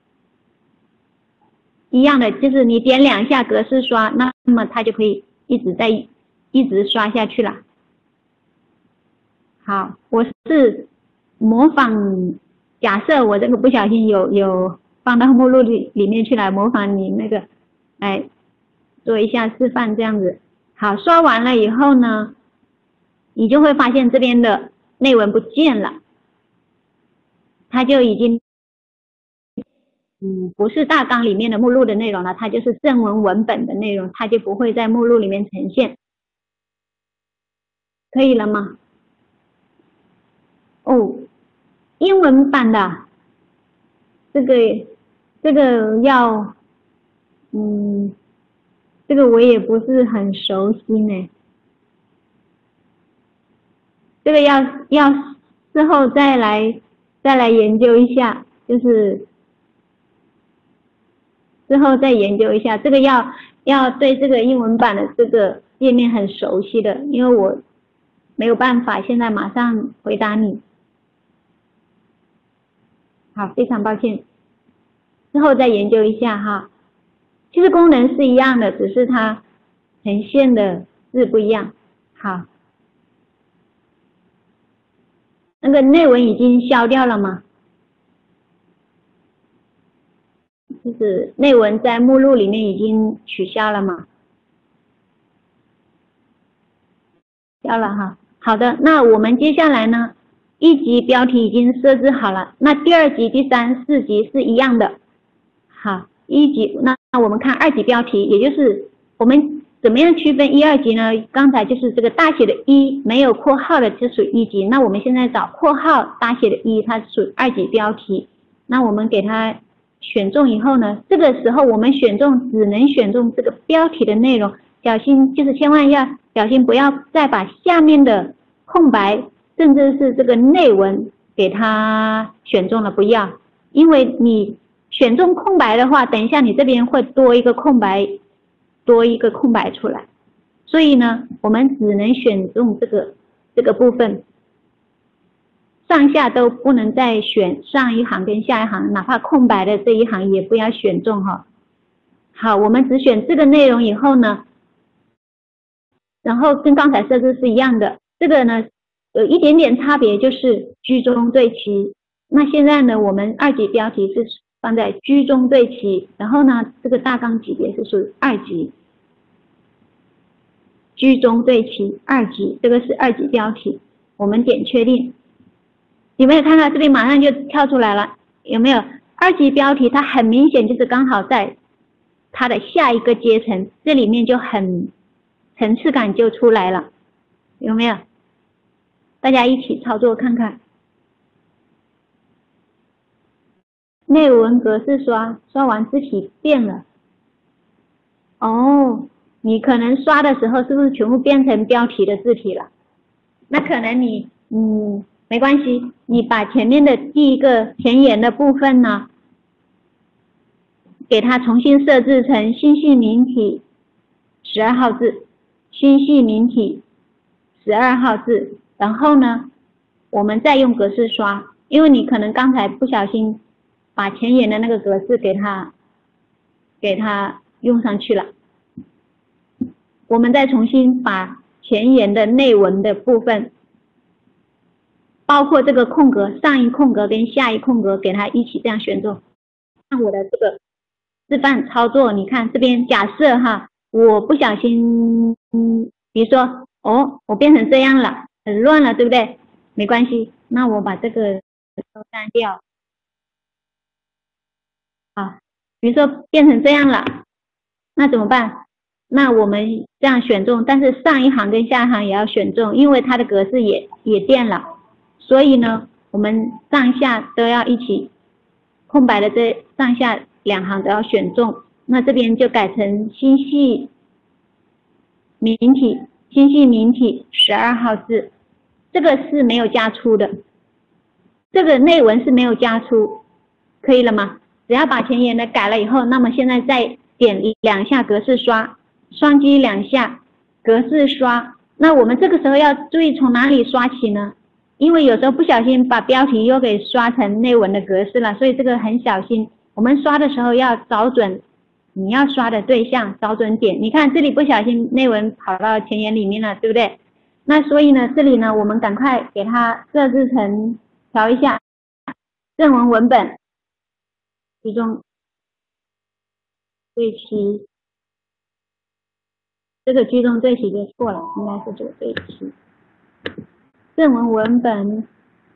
Speaker 1: 一样的，就是你点两下格式刷，那么它就可以一直在一直刷下去了。好，我是模仿，假设我这个不小心有有放到目录里里面去了，模仿你那个来做一下示范，这样子。好，刷完了以后呢，你就会发现这边的内文不见了，它就已经嗯不是大纲里面的目录的内容了，它就是正文文本的内容，它就不会在目录里面呈现。可以了吗？哦，英文版的这个这个要嗯这个我也不是很熟悉呢，这个要要之后再来再来研究一下，就是之后再研究一下，这个要要对这个英文版的这个页面很熟悉的，因为我没有办法现在马上回答你。好，非常抱歉，之后再研究一下哈。其实功能是一样的，只是它呈现的字不一样。好，那个内文已经消掉了吗？就是内文在目录里面已经取消了吗？消了哈。好的，那我们接下来呢？一级标题已经设置好了，那第二级、第三、四级是一样的。好，一级，那那我们看二级标题，也就是我们怎么样区分一、二级呢？刚才就是这个大写的一没有括号的就属一级，那我们现在找括号大写的一，它属二级标题。那我们给它选中以后呢，这个时候我们选中只能选中这个标题的内容，小心就是千万要小心，不要再把下面的空白甚至是这个内文给它选中了，不要，因为你选中空白的话，等一下你这边会多一个空白，多一个空白出来，所以呢，我们只能选中这个这个部分，上下都不能再选上一行跟下一行，哪怕空白的这一行也不要选中哈。好，我们只选这个内容以后呢，然后跟刚才设置是一样的，这个呢有一点点差别，就是居中对齐。那现在呢，我们二级标题是放在居中对齐，然后呢，这个大纲级别是属于二级，居中对齐二级，这个是二级标题。我们点确定，有没有看到这边马上就跳出来了？有没有？二级标题它很明显就是刚好在它的下一个阶层，这里面就很层次感就出来了，有没有？大家一起操作看看。内文格式刷，刷完字体变了。哦，你可能刷的时候是不是全部变成标题的字体了？那可能你嗯没关系，你把前面的第一个前言的部分呢，给它重新设置成新细明体十二号字，新细明体十二号字，然后呢我们再用格式刷，因为你可能刚才不小心把前言的那个格式给它给它用上去了，我们再重新把前言的内文的部分，包括这个空格，上一空格跟下一空格，给它一起这样选中。看我的这个示范操作，你看这边假设哈，我不小心，嗯，比如说哦，我变成这样了，很乱了，对不对？没关系，那我把这个都删掉。好，比如说变成这样了，那怎么办？那我们这样选中，但是上一行跟下一行也要选中，因为它的格式也也变了，所以呢，我们上下都要一起，空白的这上下两行都要选中。那这边就改成星系明体，星系明体十二号字，这个是没有加粗的，这个内文是没有加粗，可以了吗？只要把前言的改了以后，那么现在再点两下格式刷，双击两下格式刷。那我们这个时候要注意从哪里刷起呢？因为有时候不小心把标题又给刷成内文的格式了，所以这个很小心。我们刷的时候要找准你要刷的对象，找准点。你看这里不小心内文跑到前言里面了，对不对？那所以呢，这里呢，我们赶快给它设置成调一下正文文本。其中对齐，这个居中对齐就错了，应该是左对齐。正文文本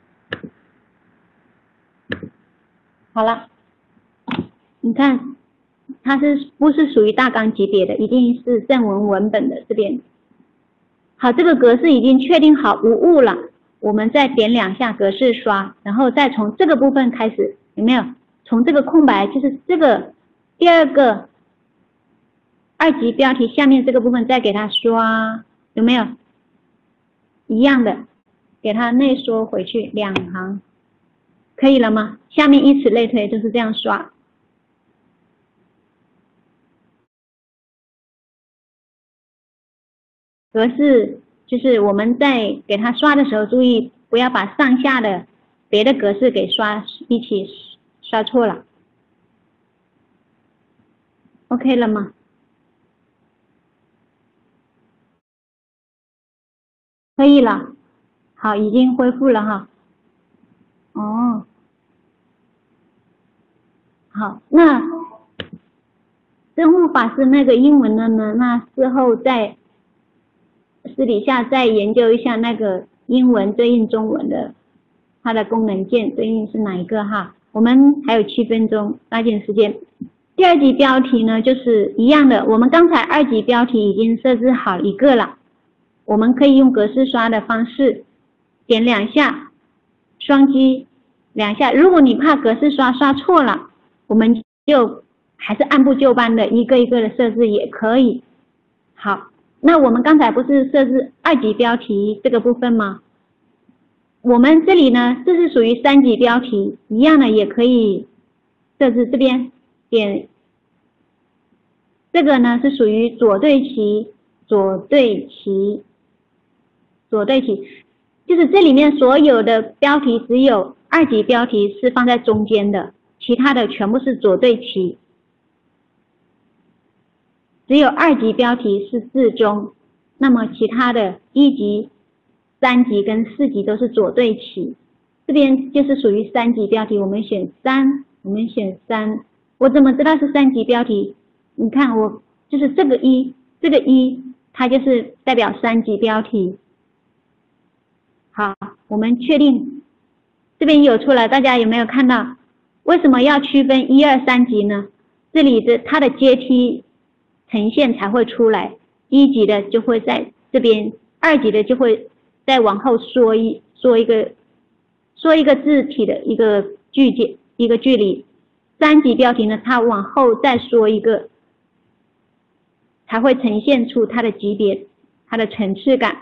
Speaker 1: 好了，你看它是不是属于大纲级别的？一定是正文文本的这边。好，这个格式已经确定好无误了，我们再点两下格式刷，然后再从这个部分开始，有没有？从这个空白，就是这个第二个二级标题下面这个部分，再给它刷，有没有？一样的，给它内缩回去两行，可以了吗？下面以此类推，就是这样刷。格式就是我们在给它刷的时候，注意不要把上下的别的格式给刷一起刷错了。OK 了吗？可以了，好，已经恢复了哈。哦，好，那生物法是那个英文的呢？那事后再私底下再研究一下那个英文对应中文的，它的功能键对应是哪一个哈？我们还有七分钟，抓紧时间。第二级标题呢，就是一样的，我们刚才二级标题已经设置好一个了，我们可以用格式刷的方式，点两下，双击两下。如果你怕格式刷刷错了，我们就还是按部就班的一个一个的设置也可以。好，那我们刚才不是设置二级标题这个部分吗？我们这里呢，这是属于三级标题，一样的也可以设置这边点。这个呢是属于左对齐，左对齐，左对齐，就是这里面所有的标题只有二级标题是放在中间的，其他的全部是左对齐，只有二级标题是至中，那么其他的一级、三级跟四级都是左对齐。这边就是属于三级标题，我们选三，我们选三。我怎么知道是三级标题？你看我就是这个一，这个一，它就是代表三级标题。好，我们确定这边有出来，大家有没有看到？为什么要区分一二三级呢？这里的它的阶梯呈现才会出来，一级的就会在这边，二级的就会再往后缩一缩一个缩一个字体的一个距间一个距离，三级标题呢，它往后再缩一个，才会呈现出它的级别，它的层次感。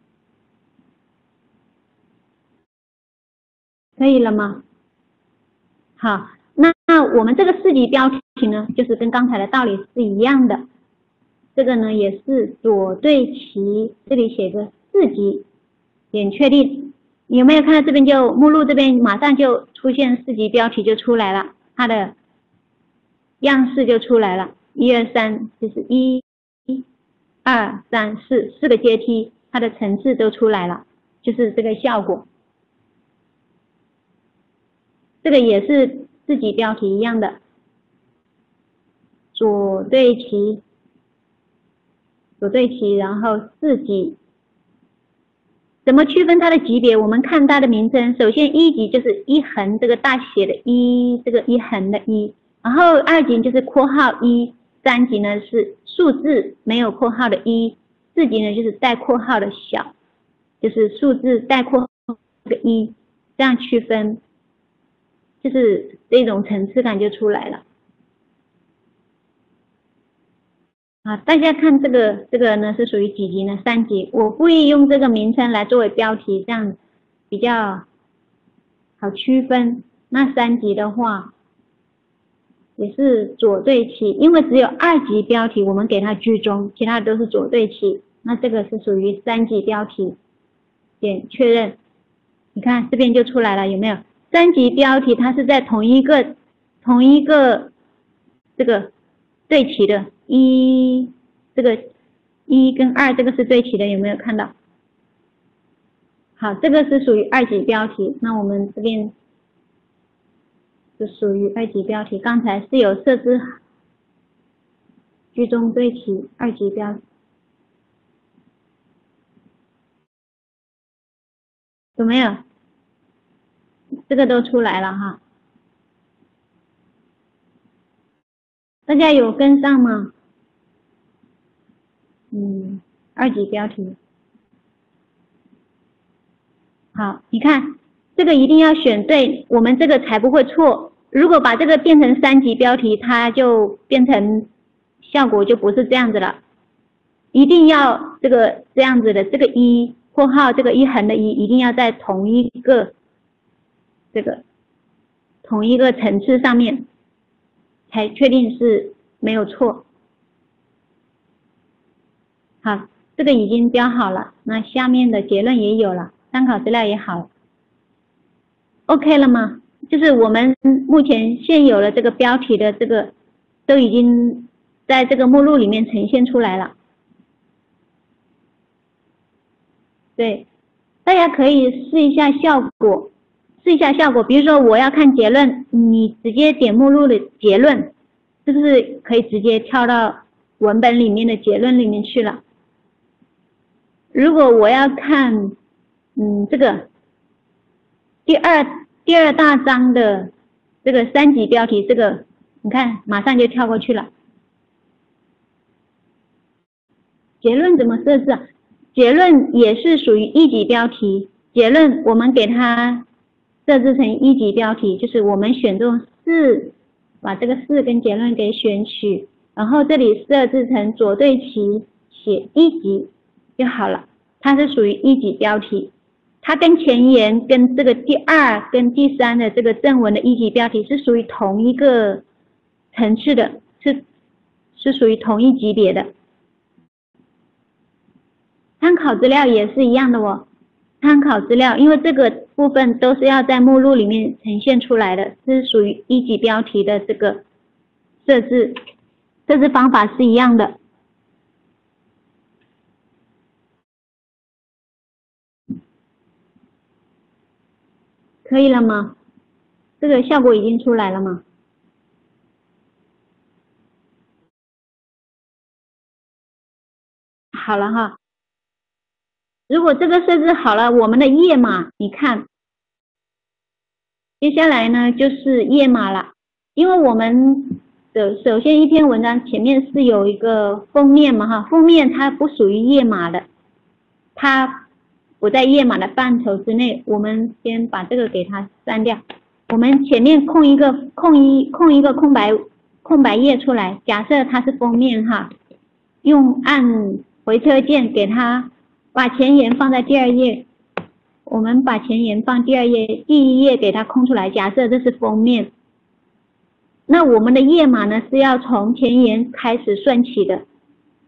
Speaker 1: 可以了吗？好，那那我们这个四级标题呢，就是跟刚才的道理是一样的。这个呢也是左对齐，这里写个四级，点确定。 有没有看到这边就目录这边马上就出现四级标题就出来了，它的样式就出来了，一二三就是一、二、三、四四个阶梯，它的层次都出来了，就是这个效果。这个也是四级标题一样的，左对齐，左对齐，然后四级。怎么区分它的级别？我们看它的名称，首先一级就是一横这个大写的一，这个一横的一，然后二级就是括号一，三级呢是数字没有括号的一，四级呢就是带括号的小，就是数字带括号的一，这样区分，就是这种层次感就出来了。啊，大家看这个，这个呢是属于几级呢？三级。我故意用这个名称来作为标题，这样比较好区分。那三级的话，也是左对齐，因为只有二级标题我们给它居中，其他的都是左对齐。那这个是属于三级标题，点确认。你看这边就出来了，有没有？三级标题它是在同一个同一个这个对齐的。一，这个一跟二这个是对齐的，有没有看到？好，这个是属于二级标题，那我们这边是属于二级标题，刚才是有设置居中对齐二级标题，有没有？这个都出来了哈，大家有跟上吗？嗯，二级标题。好，你看这个一定要选对，我们这个才不会错。如果把这个变成三级标题，它就变成效果就不是这样子了。一定要这个这样子的，这个一括号这个一横的一一定要在同一个这个同一个层次上面，才确定是没有错。好，这个已经标好了，那下面的结论也有了，参考资料也好了 ，OK 了吗？就是我们目前现有的这个标题的这个都已经在这个目录里面呈现出来了。对，大家可以试一下效果，试一下效果。比如说我要看结论，你直接点目录的结论，是不是可以直接跳到文本里面的结论里面去了？如果我要看，嗯，这个第二第二大章的这个三级标题，这个你看马上就跳过去了。结论怎么设置啊？结论也是属于一级标题，结论我们给它设置成一级标题，就是我们选中四，把这个四跟结论给选取，然后这里设置成左对齐写一级就好了。它是属于一级标题，它跟前言跟这个第二跟第三的这个正文的一级标题是属于同一个层次的，是是属于同一级别的。参考资料也是一样的哦，参考资料，因为这个部分都是要在目录里面呈现出来的，是属于一级标题的这个设置，设置方法是一样的。可以了吗？这个效果已经出来了吗？好了哈。如果这个设置好了，我们的页码，你看，接下来呢就是页码了。因为我们的首先一篇文章前面是有一个封面嘛哈，封面它不属于页码的，它不在页码的范畴之内。我们先把这个给它删掉。我们前面空一个空一空一个空白空白页出来，假设它是封面哈，用按回车键给它。把前言放在第二页，我们把前言放第二页，第一页给它空出来。假设这是封面，那我们的页码呢是要从前言开始算起的，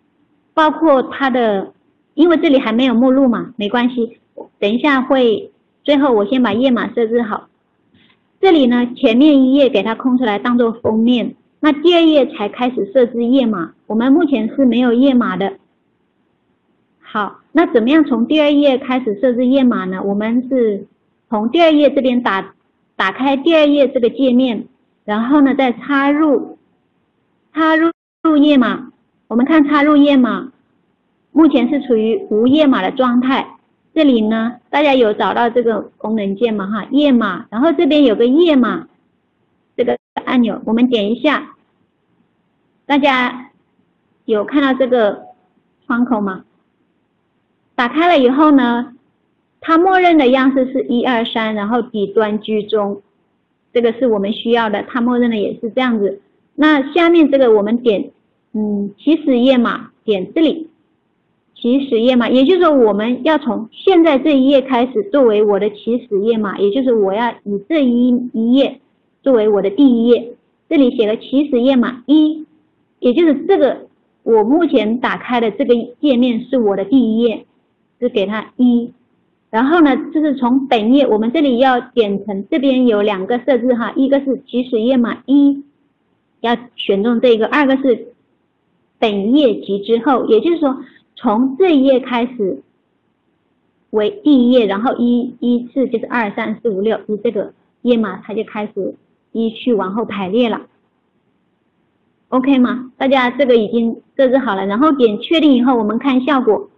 Speaker 1: 包括它的，因为这里还没有目录嘛，没关系，等一下会最后我先把页码设置好。这里呢，前面一页给它空出来当做封面，那第二页才开始设置页码。我们目前是没有页码的。好，那怎么样从第二页开始设置页码呢？我们是从第二页这边打打开第二页这个界面，然后呢再插入插入入页码。我们看插入页码，目前是处于无页码的状态。这里呢，大家有找到这个功能键吗？哈，页码，然后这边有个页码这个按钮，我们点一下，大家有看到这个窗口吗？打开了以后呢，它默认的样式是一二三，然后底端居中，这个是我们需要的，它默认的也是这样子。那下面这个我们点，嗯，起始页码，点这里，起始页码，也就是说我们要从现在这一页开始作为我的起始页码，也就是我要以这一一页作为我的第一页。这里写了起始页码一，也就是这个我目前打开的这个界面是我的第一页。是给它一，然后呢，就是从本页，我们这里要点成这边有两个设置哈，一个是起始页码一，要选中这个，二个是本页及之后，也就是说从这一页开始为第一页，然后一依次就是二三四五六，就这个页码它就开始依序往后排列了。OK 吗？大家这个已经设置好了，然后点确定以后，我们看效果。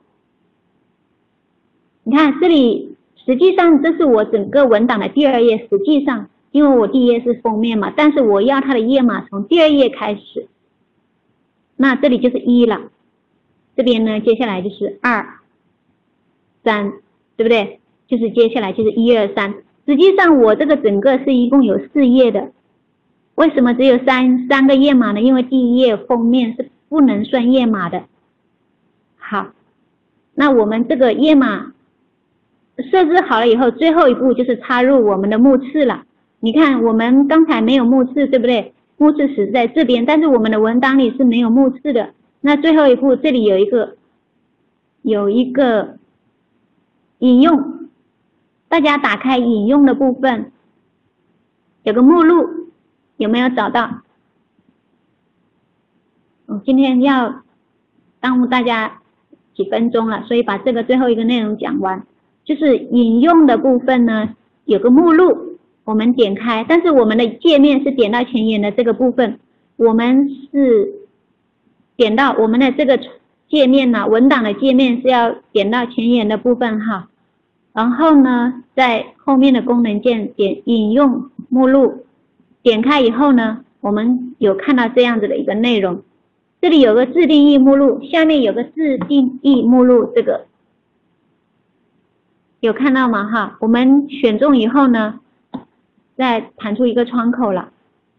Speaker 1: 你看这里，实际上这是我整个文档的第二页，实际上因为我第一页是封面嘛，但是我要它的页码从第二页开始，那这里就是一了，这边呢接下来就是二、三，对不对？就是接下来就是一二三。实际上我这个整个是一共有四页的，为什么只有三三个页码呢？因为第一页封面是不能算页码的。好，那我们这个页码设置好了以后，最后一步就是插入我们的目次了。你看我们刚才没有目次，对不对？目次是在这边，但是我们的文档里是没有目次的。那最后一步这里有一个有一个引用，大家打开引用的部分，有个目录，有没有找到？我今天要耽误大家几分钟了，所以把这个最后一个内容讲完。就是引用的部分呢，有个目录，我们点开，但是我们的界面是点到前言的这个部分，我们是点到我们的这个界面呢，文档的界面是要点到前言的部分哈，然后呢，在后面的功能键点引用目录，点开以后呢，我们有看到这样子的一个内容，这里有个自定义目录，下面有个自定义目录，这个有看到吗？哈，我们选中以后呢，再弹出一个窗口了，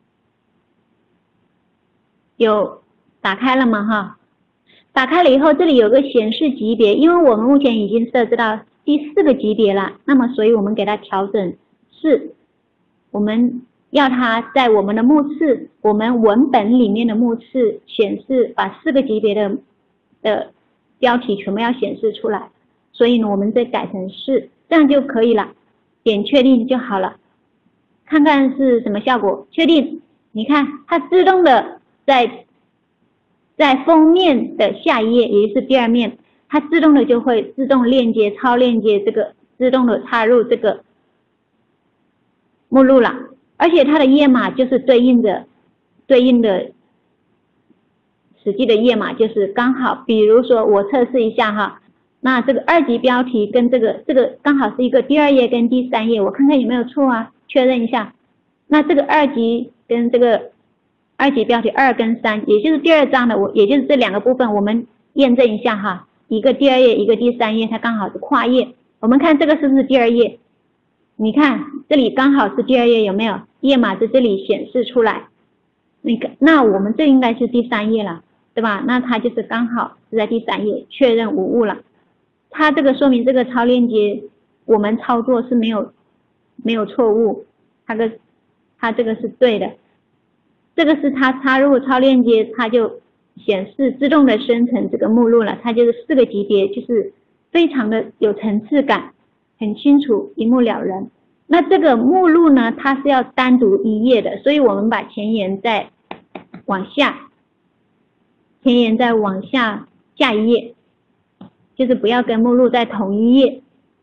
Speaker 1: 有打开了吗？哈，打开了以后，这里有个显示级别，因为我们目前已经设置到第四个级别了，那么所以我们给它调整是，我们要它在我们的目次，我们文本里面的目次显示，把四个级别的的标题全部要显示出来。所以呢，我们再改成是，这样就可以了，点确定就好了。看看是什么效果，确定，你看它自动的在在封面的下一页，也就是第二面，它自动的就会自动链接超链接这个自动的插入这个目录了，而且它的页码就是对应的对应的实际的页码，就是刚好，比如说我测试一下哈。那这个二级标题跟这个这个刚好是一个第二页跟第三页，我看看有没有错啊，确认一下。那这个二级跟这个二级标题二跟三，也就是第二章的，我也就是这两个部分，我们验证一下哈。一个第二页，一个第三页，它刚好是跨页。我们看这个是不是第二页？你看这里刚好是第二页，有没有？页码在这里显示出来。那个，那我们这应该是第三页了，对吧？那它就是刚好是在第三页，确认无误了。它这个说明这个超链接我们操作是没有没有错误，它的它这个是对的，这个是它插入超链接，它就显示自动的生成这个目录了，它就是四个级别，就是非常的有层次感， 很清楚，一目了然。那这个目录呢，它是要单独一页的，所以我们把前言再往下，前言再往下下一页，就是不要跟目录在同一页，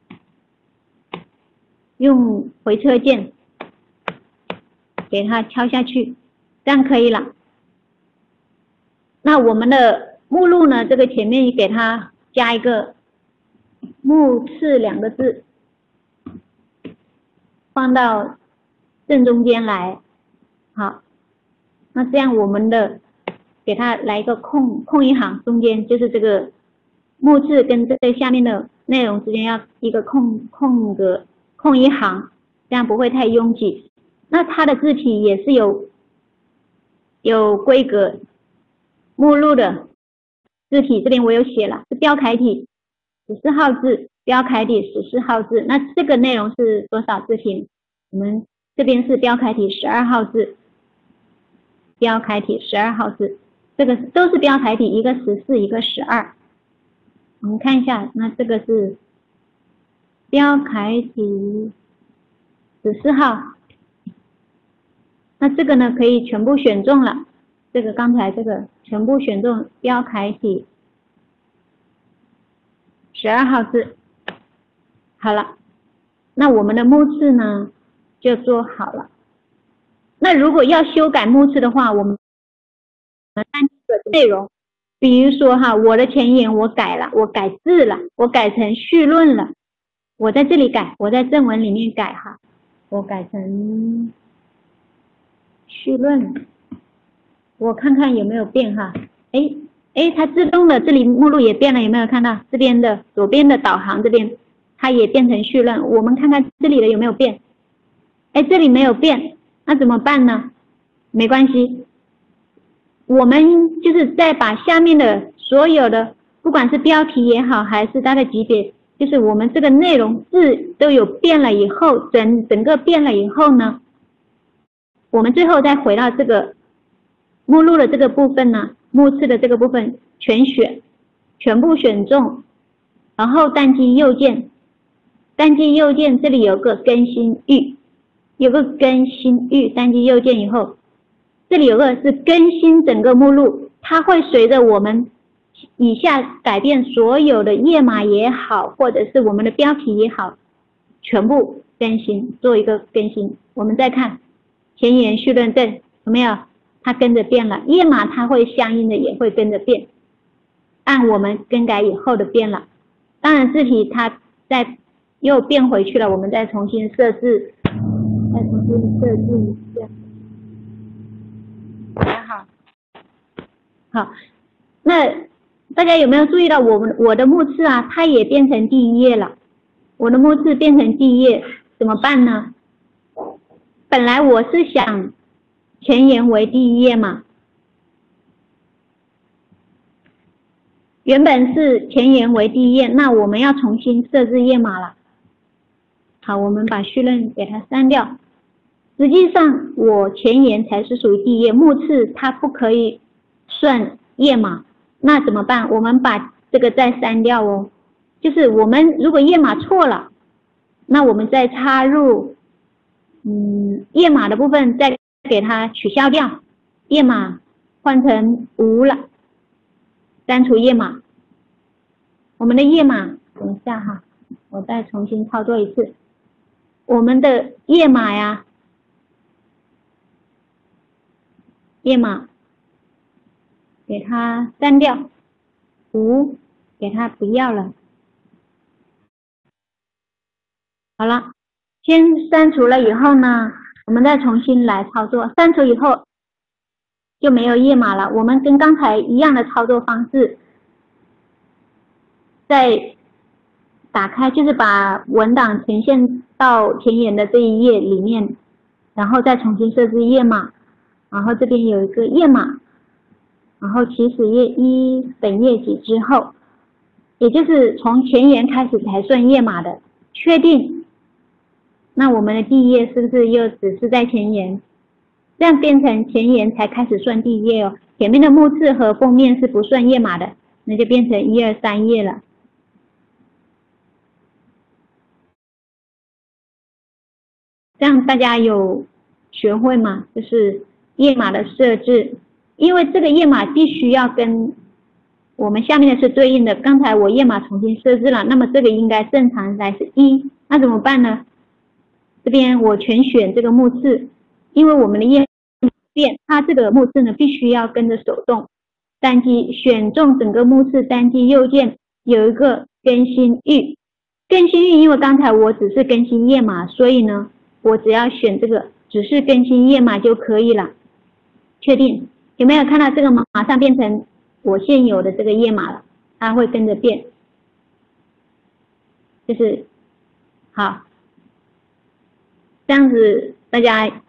Speaker 1: 用回车键给它敲下去，这样可以了。那我们的目录呢，这个前面给它加一个目次两个字，放到正中间来。好，那这样我们的给它来一个空空一行，中间就是这个目次跟这个下面的内容之间要一个空空格空一行，这样不会太拥挤。那它的字体也是有有规格，目录的字体这边我有写了，是标楷体十四号字，标楷体十四号字。那这个内容是多少字体？我们这边是标楷体十二号字，标楷体十二号字，这个都是标楷体，一个十四，一个十二。我们看一下，那这个是标楷体十四号。那这个呢，可以全部选中了。这个刚才这个全部选中标楷体十二号字。好了，那我们的目次呢就做好了。那如果要修改目次的话，我们按这个内容，比如说哈，我的前言我改了，我改字了，我改成绪论了，我在这里改，我在正文里面改哈，我改成绪论，我看看有没有变哈。哎哎，它自动的这里目录也变了，有没有看到？这边的左边的导航这边，它也变成绪论。我们看看这里的有没有变？哎，这里没有变，那怎么办呢？没关系，我们就是再把下面的所有的，不管是标题也好，还是它的级别，就是我们这个内容字都有变了以后，整整个变了以后呢，我们最后再回到这个目录的这个部分呢，目次的这个部分全选，全部选中，然后单击右键，单击右键这里有个更新域，有个更新域，单击右键以后，这里有个是更新整个目录，它会随着我们以下改变所有的页码也好，或者是我们的标题也好，全部更新，做一个更新。我们再看前言绪论证有没有？它跟着变了，页码它会相应的也会跟着变，按我们更改以后的变了。当然字体它再又变回去了，我们再重新设置，再重新设置一下。好，好，那大家有没有注意到我们我的目次啊，它也变成第一页了。我的目次变成第一页，怎么办呢？本来我是想前言为第一页嘛，原本是前言为第一页，那我们要重新设置页码了。好，我们把绪论给它删掉。实际上我前言才是属于第一页，目次它不可以算页码，那怎么办？我们把这个再删掉哦。就是我们如果页码错了，那我们再插入嗯页码的部分，再给它取消掉，页码换成无了，删除页码。我们的页码，等一下哈，我再重新操作一次。我们的页码呀，页码给它删掉，无给它不要了。好了，先删除了以后呢，我们再重新来操作。删除以后就没有页码了，我们跟刚才一样的操作方式，再打开，就是把文档呈现到前言的这一页里面，然后再重新设置页码，然后这边有一个页码，然后起始页一本页几之后，也就是从前言开始才算页码的，确定。那我们的第一页是不是又只是在前言？这样变成前言才开始算第一页哦，前面的目次和封面是不算页码的，那就变成一二三页了。 这样大家有学会吗？就是页码的设置，因为这个页码必须要跟我们下面的是对应的。刚才我页码重新设置了，那么这个应该正常来是一，那怎么办呢？这边我全选这个目次，因为我们的页变，它这个目次呢必须要跟着手动。单击选中整个目次，单击右键有一个更新域，更新域因为刚才我只是更新页码，所以呢我只要选这个只是更新页码就可以了。确定，有没有看到这个马上变成我现有的这个页码了？它会跟着变，就是好，这样子大家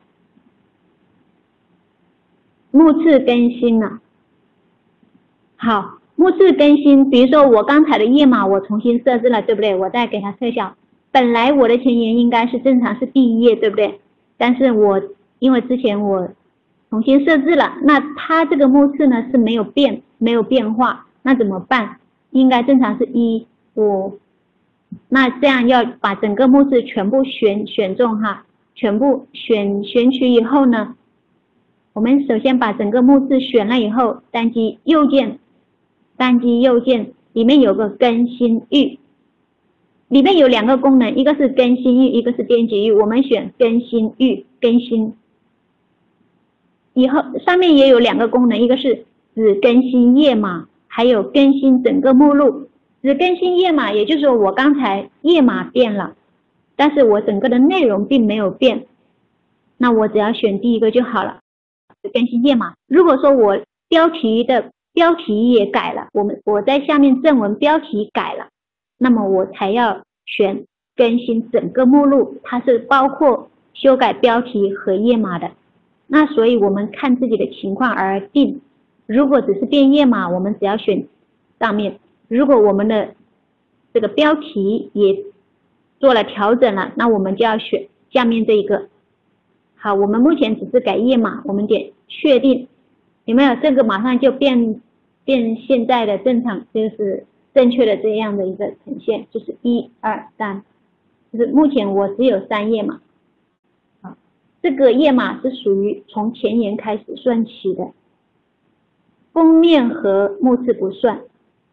Speaker 1: 目次更新了。好，目次更新，比如说我刚才的页码我重新设置了，对不对？我再给它特效。本来我的前言应该是正常是第一页，对不对？但是我因为之前我重新设置了，那它这个目次呢是没有变，没有变化，那怎么办？应该正常是一，我那这样要把整个目次全部选选中哈，全部选选取以后呢，我们首先把整个目次选了以后，单击右键，单击右键，里面有个更新域，里面有两个功能，一个是更新域，一个是编辑域，我们选更新域，更新。以后上面也有两个功能，一个是只更新页码，还有更新整个目录。只更新页码，也就是说我刚才页码变了，但是我整个的内容并没有变，那我只要选第一个就好了。更新页码。如果说我标题的标题也改了，我们我在下面正文标题改了，那么我才要选更新整个目录，它是包括修改标题和页码的。那所以我们看自己的情况而定。如果只是变页码，我们只要选上面；如果我们的这个标题也做了调整了，那我们就要选下面这一个。好，我们目前只是改页码，我们点确定，有没有？这个马上就变变现在的正常，就是正确的这样的一个呈现，就是一二三，就是目前我只有三页码。好，这个页码是属于从前言开始算起的，封面和目次不算，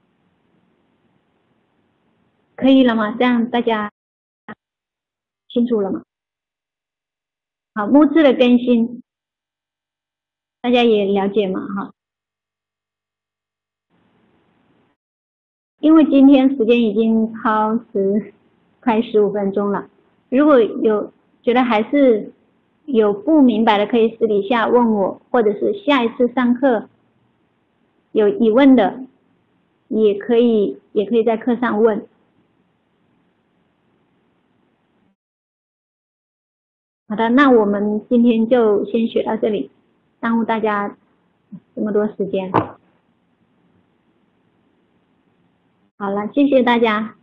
Speaker 1: 可以了吗？这样大家清楚了吗？好，目次的更新，大家也了解嘛？哈，因为今天时间已经超时快十五分钟了，如果有觉得还是有不明白的，可以私底下问我，或者是下一次上课有疑问的，也可以也可以在课上问。好的，那我们今天就先学到这里，耽误大家这么多时间。好了，谢谢大家。